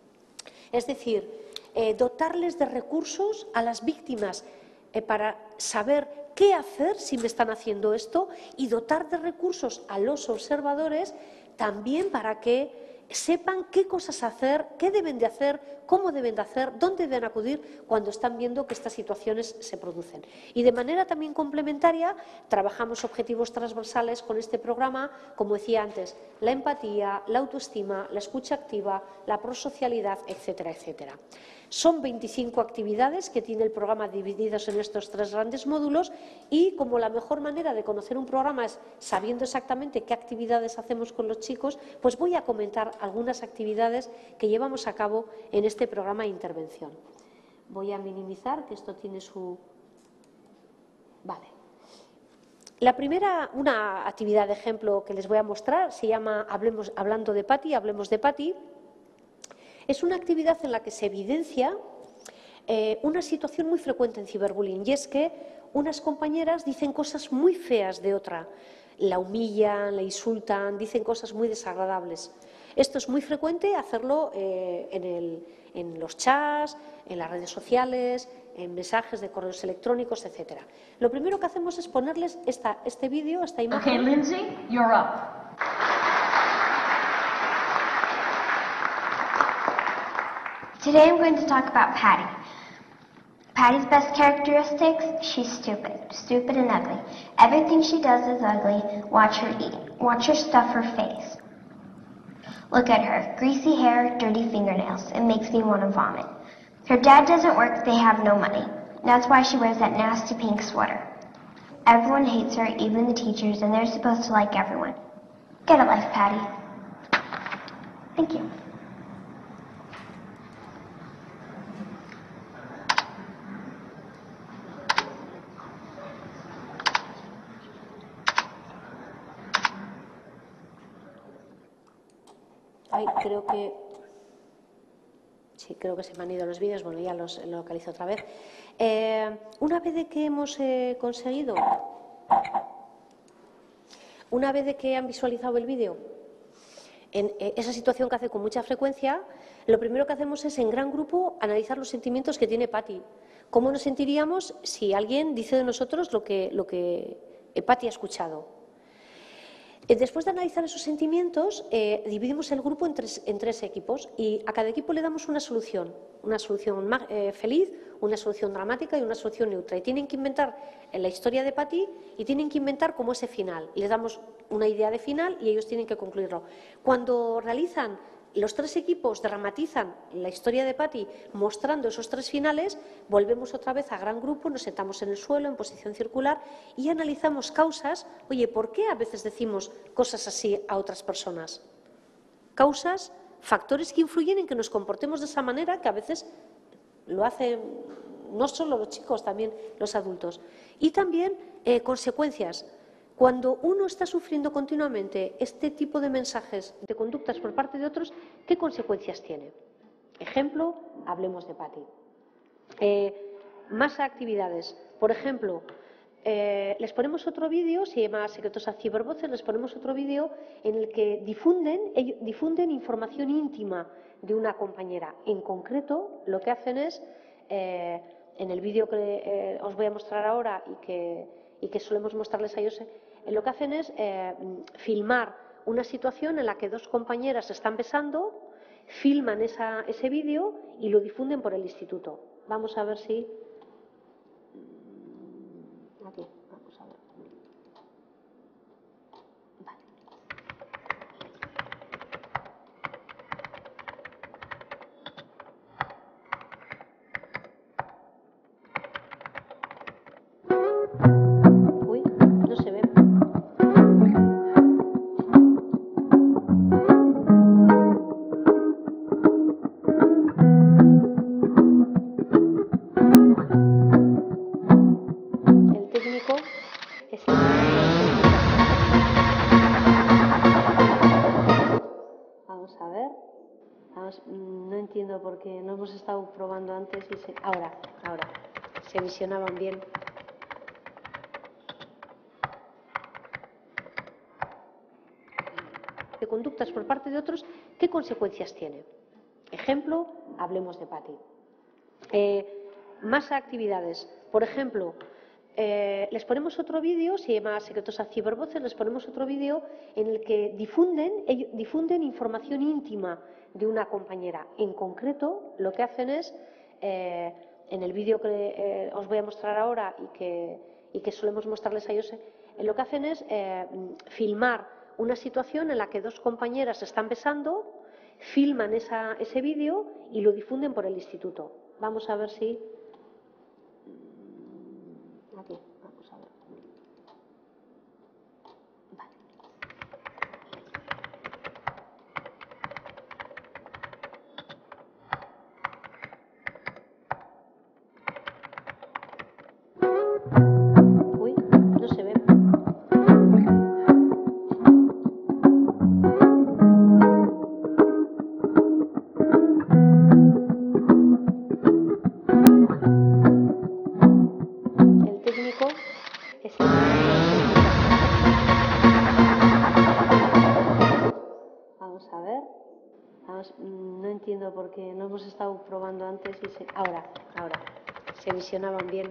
Es decir, dotarles de recursos a las víctimas para saber qué hacer si me están haciendo esto y dotar de recursos a los observadores también para que sepan qué cosas hacer, qué deben de hacer, cómo deben de hacer, dónde deben acudir cuando están viendo que estas situaciones se producen. Y de manera también complementaria trabajamos objetivos transversales con este programa, como decía antes, la empatía, la autoestima, la escucha activa, la prosocialidad, etcétera, etcétera. Son 25 actividades que tiene el programa divididos en estos 3 grandes módulos y como la mejor manera de conocer un programa es sabiendo exactamente qué actividades hacemos con los chicos, pues voy a comentar algunas actividades que llevamos a cabo en este programa de intervención. Voy a minimizar, que esto tiene su… Vale. La primera, una actividad de ejemplo que les voy a mostrar, se llama Hablando de Pati, Hablemos de Pati. Es una actividad en la que se evidencia una situación muy frecuente en ciberbullying y es que unas compañeras dicen cosas muy feas de otra, la humillan, la insultan, dicen cosas muy desagradables. Esto es muy frecuente hacerlo en los chats, en las redes sociales, en mensajes de correos electrónicos, etc. Lo primero que hacemos es ponerles este vídeo, esta imagen. Okay, Lindsay, you're up. Today I'm going to talk about Patty. Patty's best characteristics, she's stupid. Stupid and ugly. Everything she does is ugly. Watch her eat. Watch her stuff her face. Look at her. Greasy hair, dirty fingernails. It makes me want to vomit. Her dad doesn't work, they have no money. That's why she wears that nasty pink sweater. Everyone hates her, even the teachers, and they're supposed to like everyone. Get a life, Patty. Thank you. Ay, creo que… Sí, creo que se me han ido los vídeos. Bueno, ya los localizo otra vez. Una vez de que hemos conseguido… Una vez de que han visualizado el vídeo, en esa situación que hace con mucha frecuencia, lo primero que hacemos es, en gran grupo, analizar los sentimientos que tiene Patty. ¿Cómo nos sentiríamos si alguien dice de nosotros lo que Patty ha escuchado? Después de analizar esos sentimientos, dividimos el grupo en tres equipos y a cada equipo le damos una solución feliz, una solución dramática y una solución neutra. Y tienen que inventar la historia de Patty y tienen que inventar cómo ese final. Les damos una idea de final y ellos tienen que concluirlo. Cuando realizan, los tres equipos dramatizan la historia de Patty mostrando esos tres finales, volvemos otra vez a gran grupo, nos sentamos en el suelo en posición circular y analizamos causas. Oye, ¿por qué a veces decimos cosas así a otras personas? Causas, factores que influyen en que nos comportemos de esa manera, que a veces lo hacen no solo los chicos, también los adultos. Y también consecuencias. Cuando uno está sufriendo continuamente este tipo de mensajes, de conductas por parte de otros, ¿qué consecuencias tiene? Ejemplo, hablemos de Patty. Más actividades. Por ejemplo, les ponemos otro vídeo, se llama Secretos a Cibervoces, les ponemos otro vídeo en el que difunden información íntima de una compañera. En concreto, lo que hacen es, en el vídeo que os voy a mostrar ahora y que solemos mostrarles a ellos, lo que hacen es filmar una situación en la que dos compañeras se están besando, filman ese vídeo y lo difunden por el instituto. Vamos a ver si… Aquí, vamos a ver. Vale. Uy, no se ve. El técnico es el… Vamos a ver. No entiendo por qué no hemos estado probando antes y ahora se visionaban bien. De conductas por parte de otros, ¿qué consecuencias tiene? Ejemplo, hablemos de Patty. Más actividades. Por ejemplo, les ponemos otro vídeo, se llama Secretos a Cibervoces, les ponemos otro vídeo en el que difunden información íntima de una compañera. En concreto, lo que hacen es, en el vídeo que os voy a mostrar ahora y que solemos mostrarles a ellos, lo que hacen es filmar una situación en la que dos compañeras se están besando, filman ese vídeo y lo difunden por el instituto. Vamos a ver si... Aquí, vamos a ver. Vale. Uy, no se ve. El técnico es el... Vamos a ver. No entiendo por qué lo hemos estado probando antes y ahora se visionaban bien.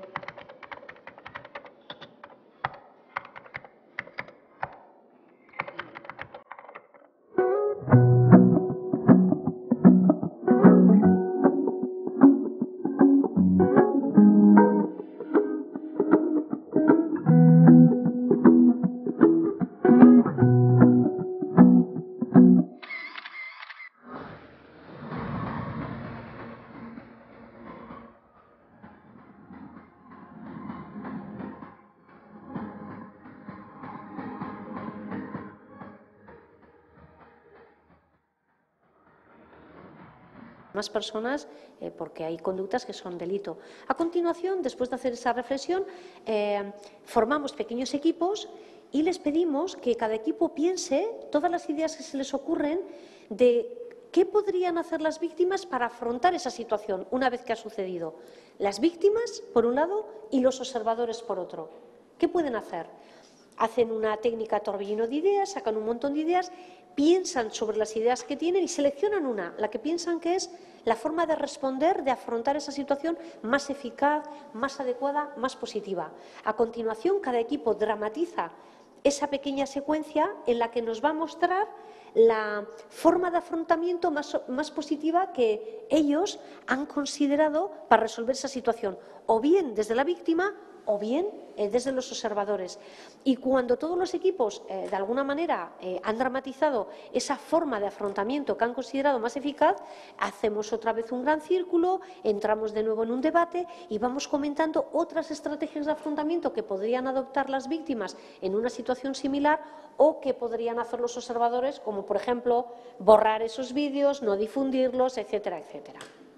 Más personas porque hay conductas que son delito. A continuación, después de hacer esa reflexión, formamos pequeños equipos y les pedimos que cada equipo piense todas las ideas que se les ocurren de qué podrían hacer las víctimas para afrontar esa situación una vez que ha sucedido. Las víctimas, por un lado, y los observadores, por otro. ¿Qué pueden hacer? Hacen una técnica torbellino de ideas, sacan un montón de ideas, piensan sobre las ideas que tienen y seleccionan una, la que piensan que es la forma de responder, de afrontar esa situación más eficaz, más adecuada, más positiva. A continuación, cada equipo dramatiza esa pequeña secuencia en la que nos va a mostrar la forma de afrontamiento más positiva que ellos han considerado para resolver esa situación, o bien desde la víctima o bien desde los observadores. Y cuando todos los equipos, de alguna manera, han dramatizado esa forma de afrontamiento que han considerado más eficaz, hacemos otra vez un gran círculo, entramos de nuevo en un debate y vamos comentando otras estrategias de afrontamiento que podrían adoptar las víctimas en una situación similar o que podrían hacer los observadores, como por ejemplo borrar esos vídeos, no difundirlos, etcétera, etcétera.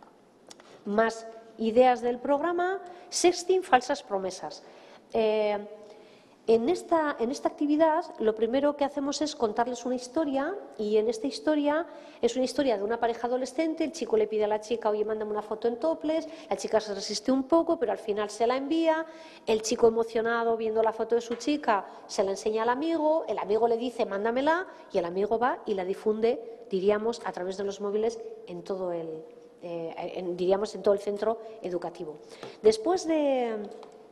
Más ideas del programa: sexting, falsas promesas. En esta actividad lo primero que hacemos es contarles una historia, y en esta historia es una historia de una pareja adolescente. El chico le pide a la chica: oye, mándame una foto en topless. La chica se resiste un poco, pero al final se la envía. El chico, emocionado viendo la foto de su chica, se la enseña al amigo. El amigo le dice: mándamela, y el amigo va y la difunde, diríamos, a través de los móviles en todo el centro educativo. Después de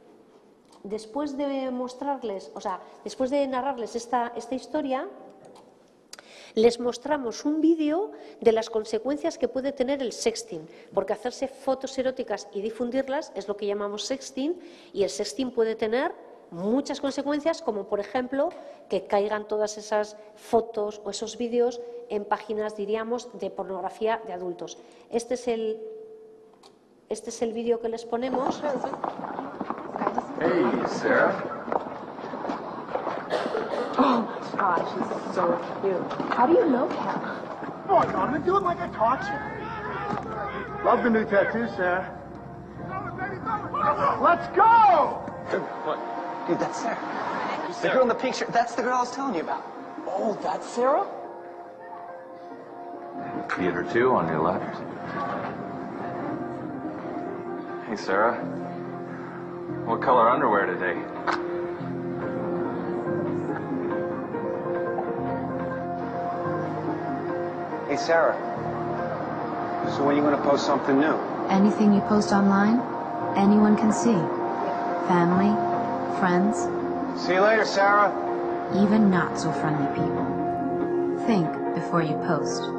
mostrarles, después de narrarles esta historia, les mostramos un vídeo de las consecuencias que puede tener el sexting, porque hacerse fotos eróticas y difundirlas es lo que llamamos sexting, y el sexting puede tener muchas consecuencias, como por ejemplo que caigan todas esas fotos o esos vídeos en páginas, diríamos, de pornografía de adultos. Este es el vídeo que les ponemos. Hey, Sarah. Oh my gosh, she's so cute. How do you know him? Oh, Donovan, do it like I taught you. Love the new tattoo, Sarah. Let's go! What? Dude, that's Sarah. The girl in the pink shirt. That's the girl I was telling you about. Oh, that's Sarah? Theater 2 on your left. Hey, Sarah. What color underwear today? Hey, Sarah. So when are you going to post something new? Anything you post online, anyone can see. Family, friends, See you later, Sarah. even not so friendly people. Think before you post.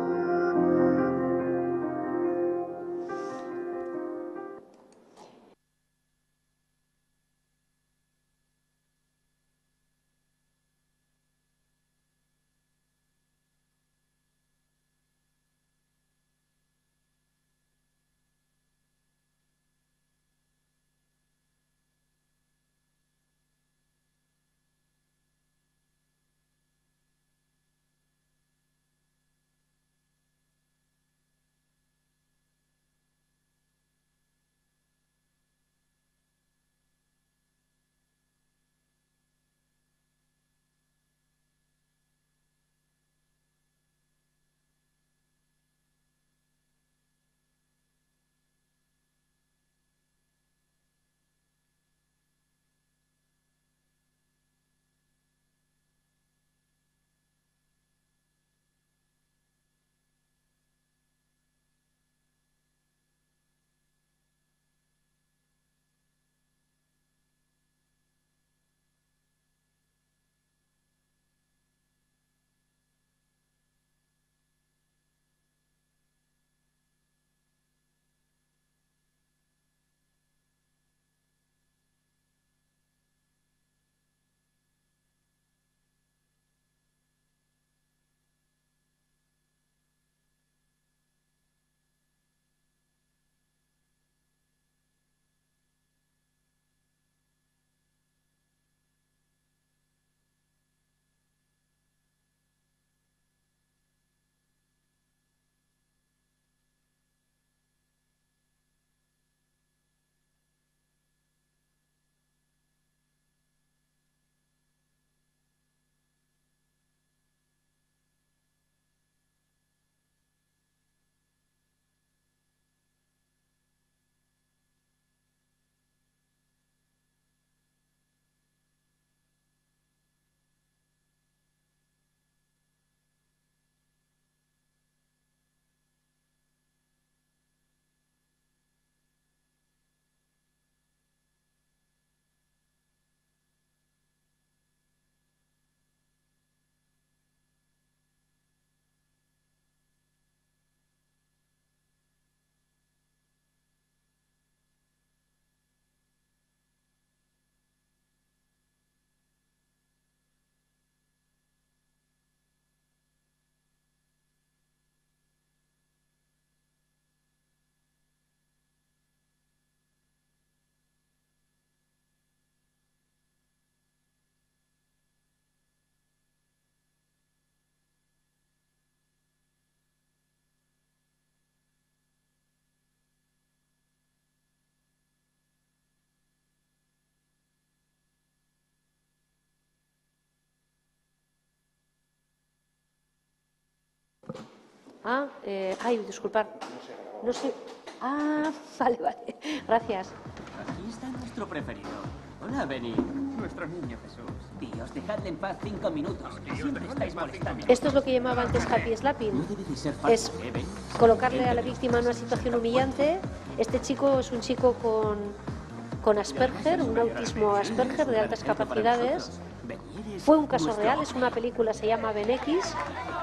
Ay, disculpad. No sé. Vale, vale. Gracias. Aquí está nuestro preferido. Hola, Benny. Nuestro niño Jesús. Tíos, dejadle en paz 5 minutos. Que siempre estáis molestando. Esto es lo que llamaba antes happy slapping. No debe de ser fácil, Es colocarle a la víctima en una situación humillante. Este chico es un chico con Asperger, un autismo Asperger de altas capacidades. Fue un caso real, es una película, se llama Ben X.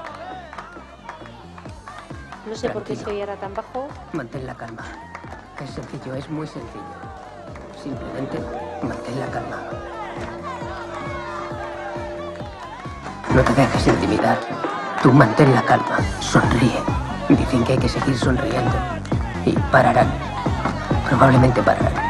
No sé por qué se oyera tan bajo. Mantén la calma. Es sencillo, es muy sencillo. Simplemente mantén la calma. No te dejes intimidar. Tú mantén la calma. Sonríe. Dicen que hay que seguir sonriendo. Y pararán. Probablemente pararán.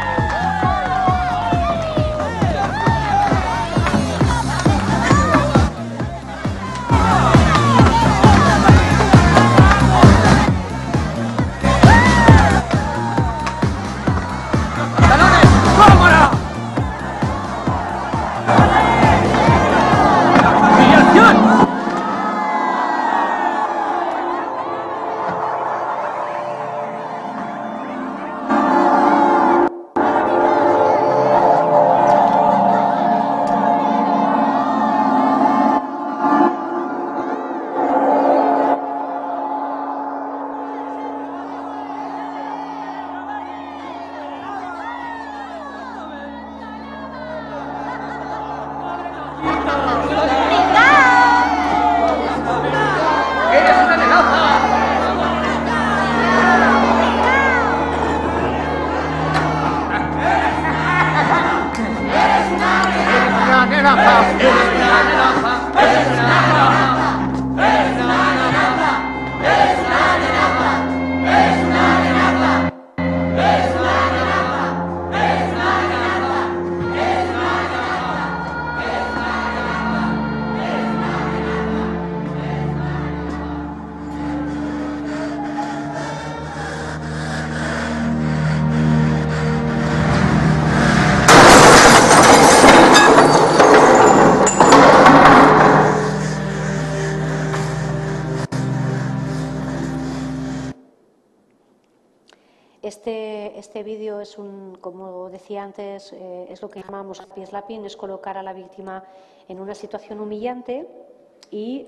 Este vídeo es como decía antes, es lo que llamamos happy slapping, es colocar a la víctima en una situación humillante y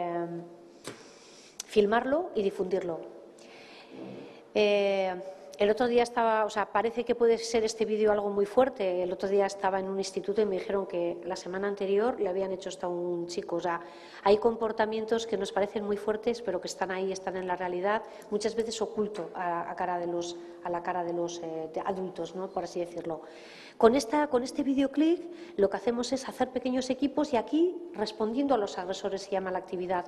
filmarlo y difundirlo. El otro día parece que puede ser este vídeo algo muy fuerte. El otro día estaba en un instituto y me dijeron que la semana anterior le habían hecho esto a un chico. O sea, hay comportamientos que nos parecen muy fuertes, pero que están ahí, están en la realidad, muchas veces oculto a la cara de los adultos, ¿no? Por así decirlo. Con este videoclip lo que hacemos es hacer pequeños equipos y aquí, respondiendo a los agresores, se llama la actividad.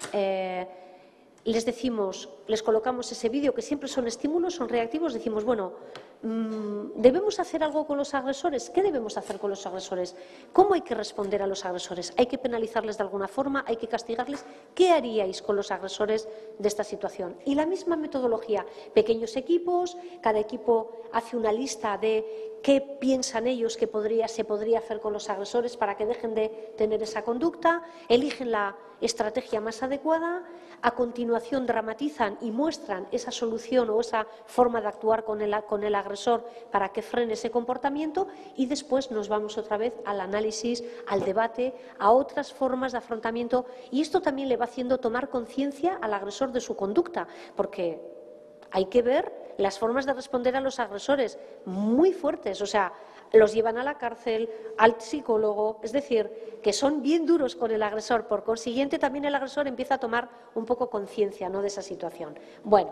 Les colocamos ese vídeo, que siempre son estímulos, son reactivos, decimos, bueno, ¿debemos hacer algo con los agresores? ¿Qué debemos hacer con los agresores? ¿Cómo hay que responder a los agresores? ¿Hay que penalizarles de alguna forma? ¿Hay que castigarles? ¿Qué haríais con los agresores de esta situación? Y la misma metodología, pequeños equipos, cada equipo hace una lista de qué piensan ellos que se podría hacer con los agresores para que dejen de tener esa conducta, eligen la estrategia más adecuada, a continuación dramatizan y muestran esa solución o esa forma de actuar con el agresor para que frene ese comportamiento y después nos vamos otra vez al análisis, al debate, a otras formas de afrontamiento y esto también le va haciendo tomar conciencia al agresor de su conducta, porque hay que ver las formas de responder a los agresores muy fuertes, o sea, los llevan a la cárcel, al psicólogo, es decir, que son bien duros con el agresor. Por consiguiente, también el agresor empieza a tomar un poco conciencia, ¿no?, de esa situación. Bueno,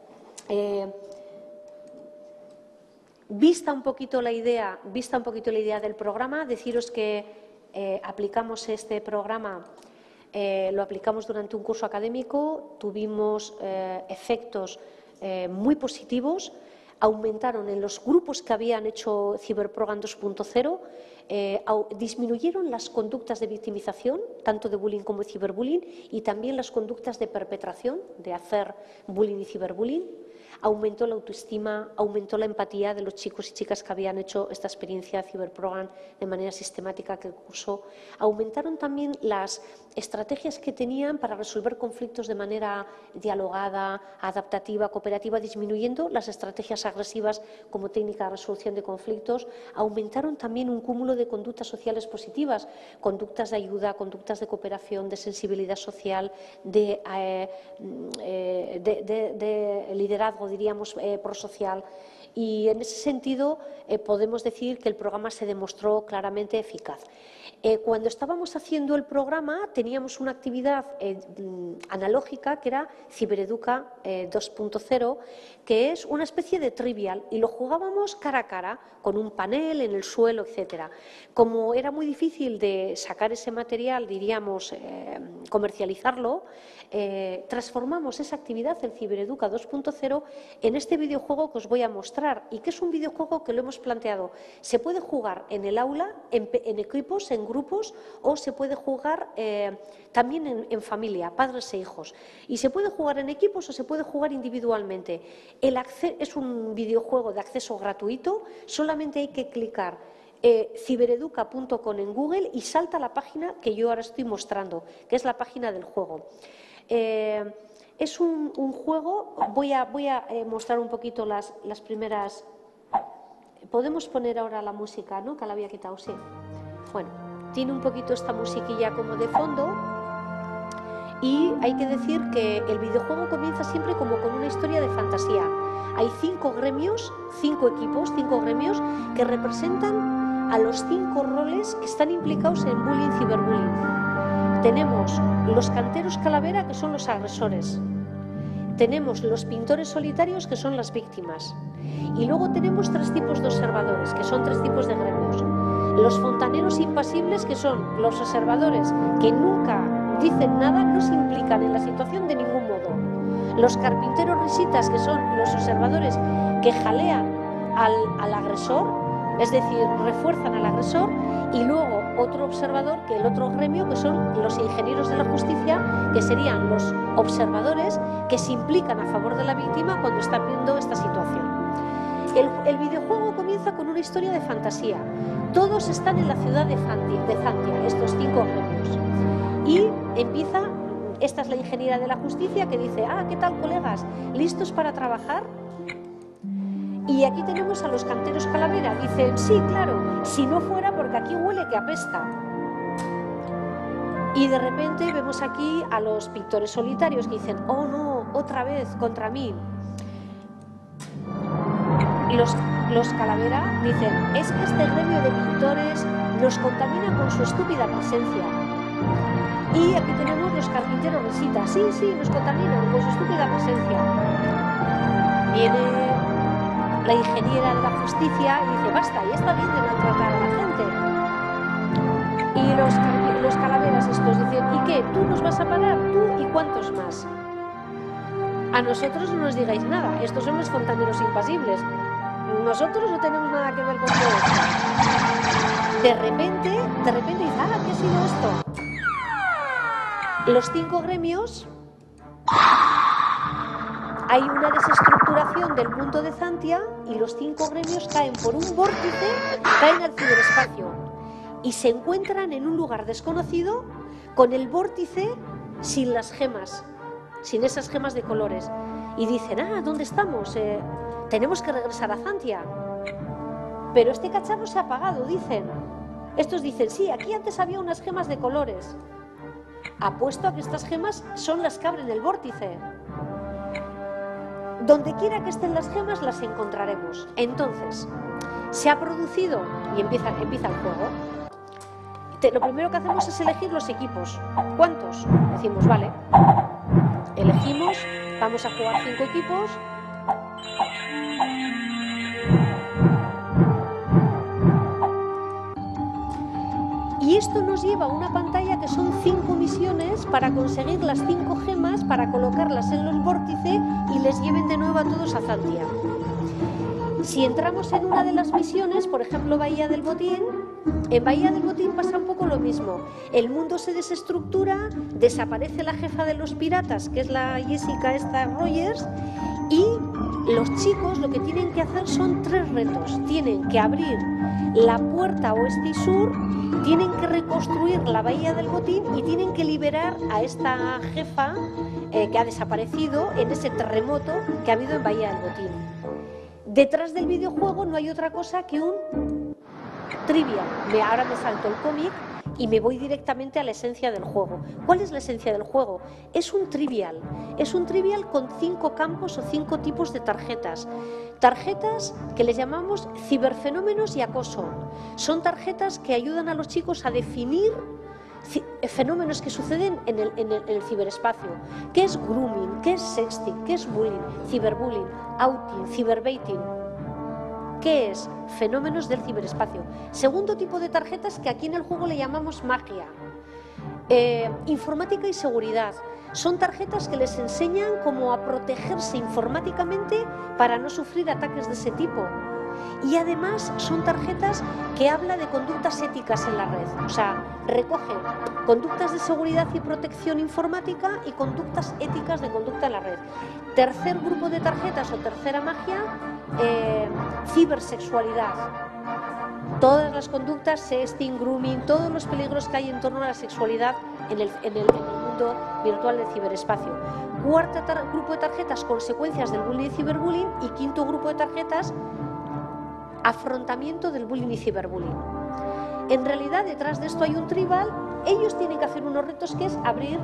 vista un poquito la idea del programa, deciros que aplicamos este programa, lo aplicamos durante un curso académico, tuvimos efectos muy positivos, aumentaron en los grupos que habían hecho Ciberprogram 2.0, disminuyeron las conductas de victimización, tanto de bullying como de ciberbullying, y también las conductas de perpetración, de hacer bullying y ciberbullying. aumentó la autoestima, aumentó la empatía de los chicos y chicas que habían hecho esta experiencia Cyberprogram de manera sistemática que el curso. Aumentaron también las estrategias que tenían para resolver conflictos de manera dialogada, adaptativa, cooperativa, disminuyendo las estrategias agresivas como técnica de resolución de conflictos. Aumentaron también un cúmulo de conductas sociales positivas, conductas de ayuda, conductas de cooperación, de sensibilidad social, de liderazgo, diríamos, prosocial. Y en ese sentido podemos decir que el programa se demostró claramente eficaz. Cuando estábamos haciendo el programa teníamos una actividad analógica que era Cibereduca 2.0, que es una especie de trivial, y lo jugábamos cara a cara con un panel en el suelo, etcétera. Como era muy difícil de sacar ese material, diríamos, comercializarlo, transformamos esa actividad, el Cibereduca 2.0, en este videojuego que os voy a mostrar, y que es un videojuego que lo hemos planteado. Se puede jugar en el aula, en equipos, en grupos, o se puede jugar también en familia, padres e hijos. Y se puede jugar en equipos o se puede jugar individualmente. Es un videojuego de acceso gratuito, solamente hay que clicar cibereduca.com en Google y salta a la página que yo ahora estoy mostrando, que es la página del juego. Es un juego, voy a mostrar un poquito las primeras. Podemos poner ahora la música, ¿no? Que la había quitado, sí. Bueno, tiene un poquito esta musiquilla como de fondo, y hay que decir que el videojuego comienza siempre como con una historia de fantasía. Hay 5 gremios, 5 equipos, 5 gremios que representan a los 5 roles que están implicados en bullying, ciberbullying. Tenemos los canteros calavera, que son los agresores. Tenemos los pintores solitarios, que son las víctimas. Y luego tenemos 3 tipos de observadores, que son 3 tipos de gremios. Los fontaneros impasibles, que son los observadores que nunca dicen nada, no se implican en la situación de ningún modo. Los carpinteros risitas, que son los observadores que jalean al agresor, es decir, refuerzan al agresor. Y luego otro observador, que el otro gremio, que son los ingenieros de la justicia, que serían los observadores que se implican a favor de la víctima cuando está viendo esta situación. El videojuego comienza con una historia de fantasía. Todos están en la ciudad de Zantia, estos 5 gremios. Y empieza, esta es la ingeniera de la justicia que dice: ah, ¿qué tal, colegas? ¿Listos para trabajar? Y aquí tenemos a los canteros calavera. Dicen: sí, claro, si no fuera porque aquí huele que apesta. Y de repente vemos aquí a los pintores solitarios que dicen: oh no, otra vez contra mí. Los calavera dicen: es que este gremio de pintores nos contamina con su estúpida presencia. Y aquí tenemos los carpinteros risitas: sí, sí, nos contaminan con su estúpida presencia. Viene la ingeniera de la justicia y dice: basta, ya está bien de maltratar a la gente. Y los calaveras estos dicen: ¿y qué? ¿Tú nos vas a parar? ¿Tú y cuántos más? A nosotros no nos digáis nada, estos son los fontaneros impasibles. Nosotros no tenemos nada que ver con todo esto. De repente dice: ah, ¿qué ha sido esto? Los 5 gremios, hay una desestructuración del mundo de Zantia y los 5 gremios caen por un vórtice, caen al ciberespacio y se encuentran en un lugar desconocido con el vórtice sin las gemas, sin esas gemas de colores. Y dicen: ah, ¿dónde estamos? Tenemos que regresar a Zantia. Pero este cacharro se ha apagado, dicen. Estos dicen: sí, aquí antes había unas gemas de colores. Apuesto a que estas gemas son las que abren el vórtice. Donde quiera que estén las gemas, las encontraremos. Entonces, se ha producido, y empieza el juego. Lo primero que hacemos es elegir los equipos. ¿Cuántos? Decimos: vale. Elegimos, vamos a jugar 5 equipos. Y esto nos lleva a una pantalla que son 5 misiones para conseguir las 5 gemas, para colocarlas en los vórtices y les lleven de nuevo a todos a Zantia. Si entramos en una de las misiones, por ejemplo Bahía del Botín, en Bahía del Botín pasa un poco lo mismo. El mundo se desestructura, desaparece la jefa de los piratas, que es la Jessica Rogers, y los chicos lo que tienen que hacer son 3 retos. Tienen que abrir la puerta oeste y sur, tienen que reconstruir la bahía del Botín y tienen que liberar a esta jefa que ha desaparecido en ese terremoto que ha habido en Bahía del Botín. Detrás del videojuego no hay otra cosa que un trivial. Ahora me salto el cómic y me voy directamente a la esencia del juego. ¿Cuál es la esencia del juego? Es un trivial. Es un trivial con 5 campos o 5 tipos de tarjetas. Tarjetas que les llamamos ciberfenómenos y acoso. Son tarjetas que ayudan a los chicos a definir fenómenos que suceden en el ciberespacio. ¿Qué es grooming? ¿Qué es sexting? ¿Qué es bullying? Ciberbullying, outing, ciberbaiting. ¿Qué es? Fenómenos del ciberespacio. Segundo tipo de tarjetas que aquí en el juego le llamamos magia. Informática y seguridad. Son tarjetas que les enseñan cómo a protegerse informáticamente para no sufrir ataques de ese tipo. Y además son tarjetas que hablan de conductas éticas en la red. O sea, recogen conductas de seguridad y protección informática y conductas éticas de conducta en la red. Tercer grupo de tarjetas o tercera magia, cibersexualidad. Todas las conductas, sexting, grooming, todos los peligros que hay en torno a la sexualidad en el mundo virtual del ciberespacio. Cuarto grupo de tarjetas, consecuencias del bullying y ciberbullying. Y quinto grupo de tarjetas, afrontamiento del bullying y ciberbullying. En realidad, detrás de esto hay un tribal. Ellos tienen que hacer unos retos que es abrir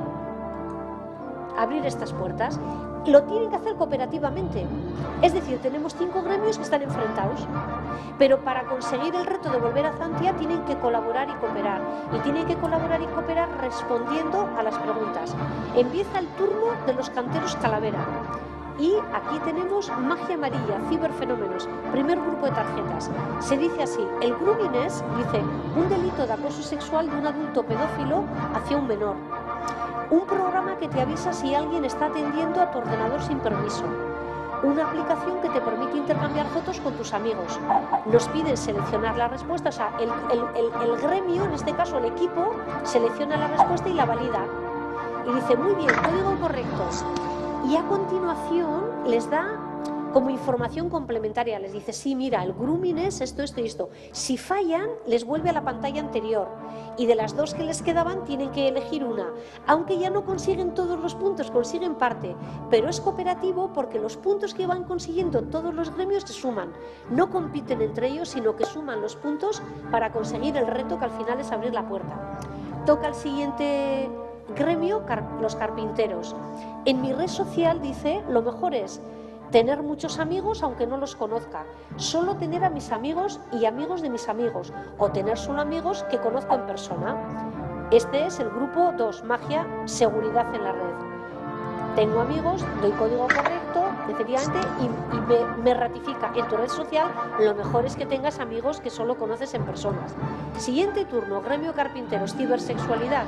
estas puertas. Lo tienen que hacer cooperativamente. Es decir, tenemos 5 gremios que están enfrentados. Pero para conseguir el reto de volver a Zantia tienen que colaborar y cooperar. Y tienen que colaborar y cooperar respondiendo a las preguntas. Empieza el turno de los canteros calavera. Y aquí tenemos magia amarilla, ciberfenómenos, primer grupo de tarjetas. Se dice así: el grooming es, dice, un delito de acoso sexual de un adulto pedófilo hacia un menor. Un programa que te avisa si alguien está atendiendo a tu ordenador sin permiso. Una aplicación que te permite intercambiar fotos con tus amigos. Nos piden seleccionar la respuesta, o sea, el gremio, en este caso el equipo, selecciona la respuesta y la valida. Y dice, muy bien, código correcto. Y a continuación les da como información complementaria, les dice, sí, mira, el grooming es esto, esto y esto. Si fallan, les vuelve a la pantalla anterior y de las 2 que les quedaban tienen que elegir una. Aunque ya no consiguen todos los puntos, consiguen parte, pero es cooperativo porque los puntos que van consiguiendo todos los gremios se suman. No compiten entre ellos, sino que suman los puntos para conseguir el reto que al final es abrir la puerta. Toca el siguiente gremio, los carpinteros. En mi red social, dice, lo mejor es tener muchos amigos aunque no los conozca, solo tener a mis amigos y amigos de mis amigos, o tener solo amigos que conozco en persona. Este es el grupo 2, magia, seguridad en la red. Tengo amigos, doy código correcto, efectivamente, y me ratifica en tu red social. Lo mejor es que tengas amigos que solo conoces en personas. Siguiente turno, gremio carpinteros, cibersexualidad.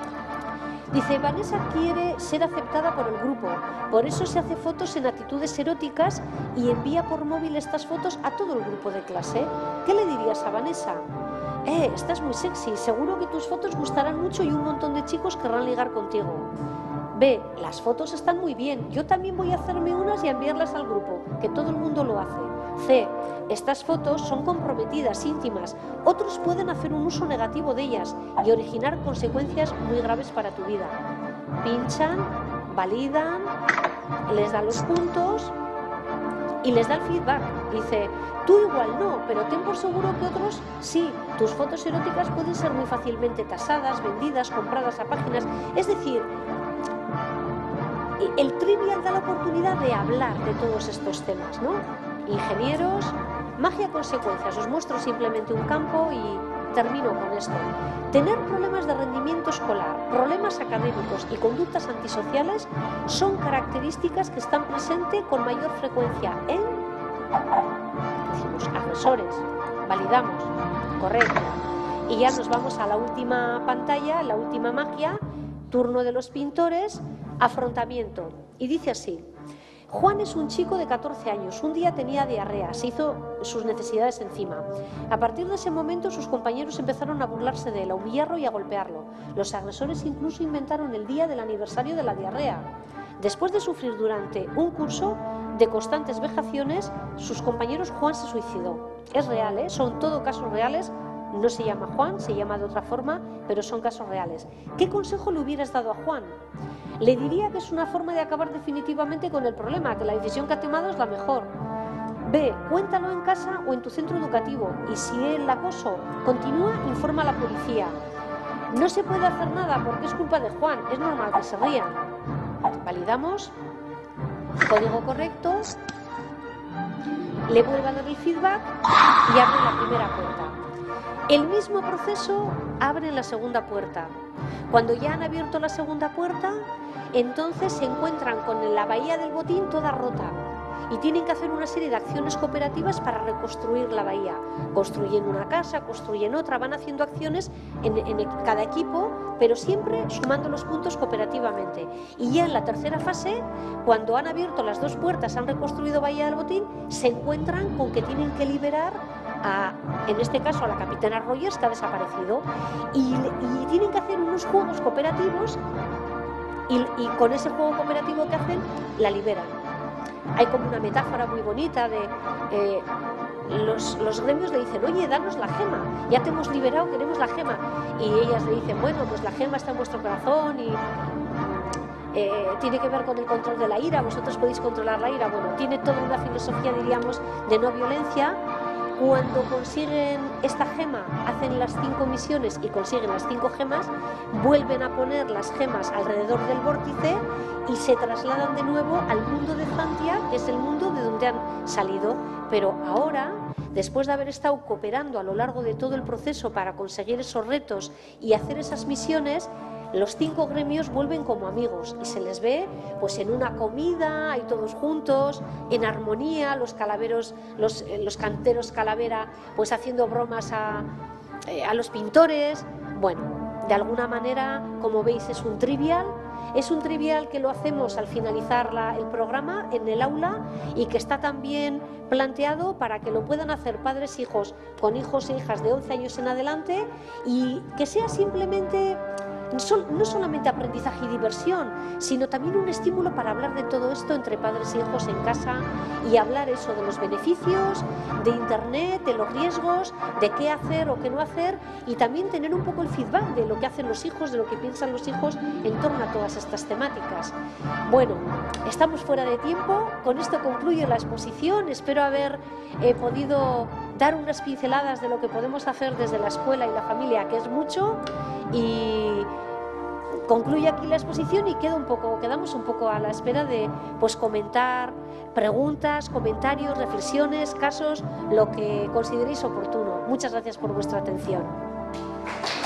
Dice, Vanessa quiere ser aceptada por el grupo, por eso se hace fotos en actitudes eróticas y envía por móvil estas fotos a todo el grupo de clase. ¿Qué le dirías a Vanessa? Estás muy sexy, seguro que tus fotos gustarán mucho y un montón de chicos querrán ligar contigo. B, las fotos están muy bien, yo también voy a hacerme unas y a enviarlas al grupo, que todo el mundo lo hace. C, estas fotos son comprometidas, íntimas, otros pueden hacer un uso negativo de ellas y originar consecuencias muy graves para tu vida. Pinchan, validan, les da los puntos y les da el feedback. Dice, tú igual no, pero ten por seguro que otros sí. Tus fotos eróticas pueden ser muy fácilmente tasadas, vendidas, compradas a páginas. Es decir, el trivial da la oportunidad de hablar de todos estos temas, ¿no? Ingenieros, magia consecuencias. Os muestro simplemente un campo y termino con esto. Tener problemas de rendimiento escolar, problemas académicos y conductas antisociales son características que están presentes con mayor frecuencia en, decimos, agresores. Validamos, correcto. Y ya nos vamos a la última pantalla, la última magia, turno de los pintores, afrontamiento. Y dice así. Juan es un chico de 14 años. Un día tenía diarrea, se hizo sus necesidades encima. A partir de ese momento sus compañeros empezaron a burlarse de él, a humillarlo y a golpearlo. Los agresores incluso inventaron el día del aniversario de la diarrea. Después de sufrir durante un curso de constantes vejaciones, sus compañeros, Juan se suicidó. Es real, ¿eh? Son todo casos reales. No se llama Juan, se llama de otra forma, pero son casos reales. ¿Qué consejo le hubieras dado a Juan? Le diría que es una forma de acabar definitivamente con el problema, que la decisión que ha tomado es la mejor. B, cuéntalo en casa o en tu centro educativo, y si el acoso continúa, informa a la policía. No se puede hacer nada porque es culpa de Juan, es normal que se rían. Validamos, código correcto, le vuelve a dar el feedback y abre la primera puerta. El mismo proceso abre la segunda puerta. Cuando ya han abierto la segunda puerta, entonces se encuentran con la bahía del botín toda rota y tienen que hacer una serie de acciones cooperativas para reconstruir la bahía. Construyen una casa, construyen otra, van haciendo acciones en cada equipo, pero siempre sumando los puntos cooperativamente. Y ya en la tercera fase, cuando han abierto las dos puertas, han reconstruido bahía del botín, se encuentran con que tienen que liberar en este caso a la capitana Rogers, que ha desaparecido, y tienen que hacer unos juegos cooperativos y con ese juego cooperativo que hacen la liberan. Hay como una metáfora muy bonita de los gremios le dicen, oye, danos la gema, ya te hemos liberado, queremos la gema, y ellas le dicen, bueno, pues la gema está en vuestro corazón y tiene que ver con el control de la ira, vosotros podéis controlar la ira. Bueno, tiene toda una filosofía, diríamos, de no violencia. Cuando consiguen esta gema, hacen las 5 misiones y consiguen las 5 gemas, vuelven a poner las gemas alrededor del vórtice y se trasladan de nuevo al mundo de Zantia, que es el mundo de donde han salido. Pero ahora, después de haber estado cooperando a lo largo de todo el proceso para conseguir esos retos y hacer esas misiones, los 5 gremios vuelven como amigos y se les ve pues en una comida, ahí todos juntos, en armonía, los calaveros, los canteros calavera, pues haciendo bromas a los pintores. Bueno, de alguna manera, como veis, es un trivial que lo hacemos al finalizar el programa en el aula y que está también planteado para que lo puedan hacer padres e hijos con hijos e hijas de 11 años en adelante y que sea simplemente no solamente aprendizaje y diversión, sino también un estímulo para hablar de todo esto entre padres e hijos en casa y hablar eso de los beneficios, de Internet, de los riesgos, de qué hacer o qué no hacer y también tener un poco el feedback de lo que hacen los hijos, de lo que piensan los hijos en torno a todas estas temáticas. Bueno, estamos fuera de tiempo, con esto concluyo la exposición, espero haber podido dar unas pinceladas de lo que podemos hacer desde la escuela y la familia, que es mucho, y concluye aquí la exposición y quedamos un poco a la espera de pues comentar preguntas, comentarios, reflexiones, casos, lo que consideréis oportuno. Muchas gracias por vuestra atención.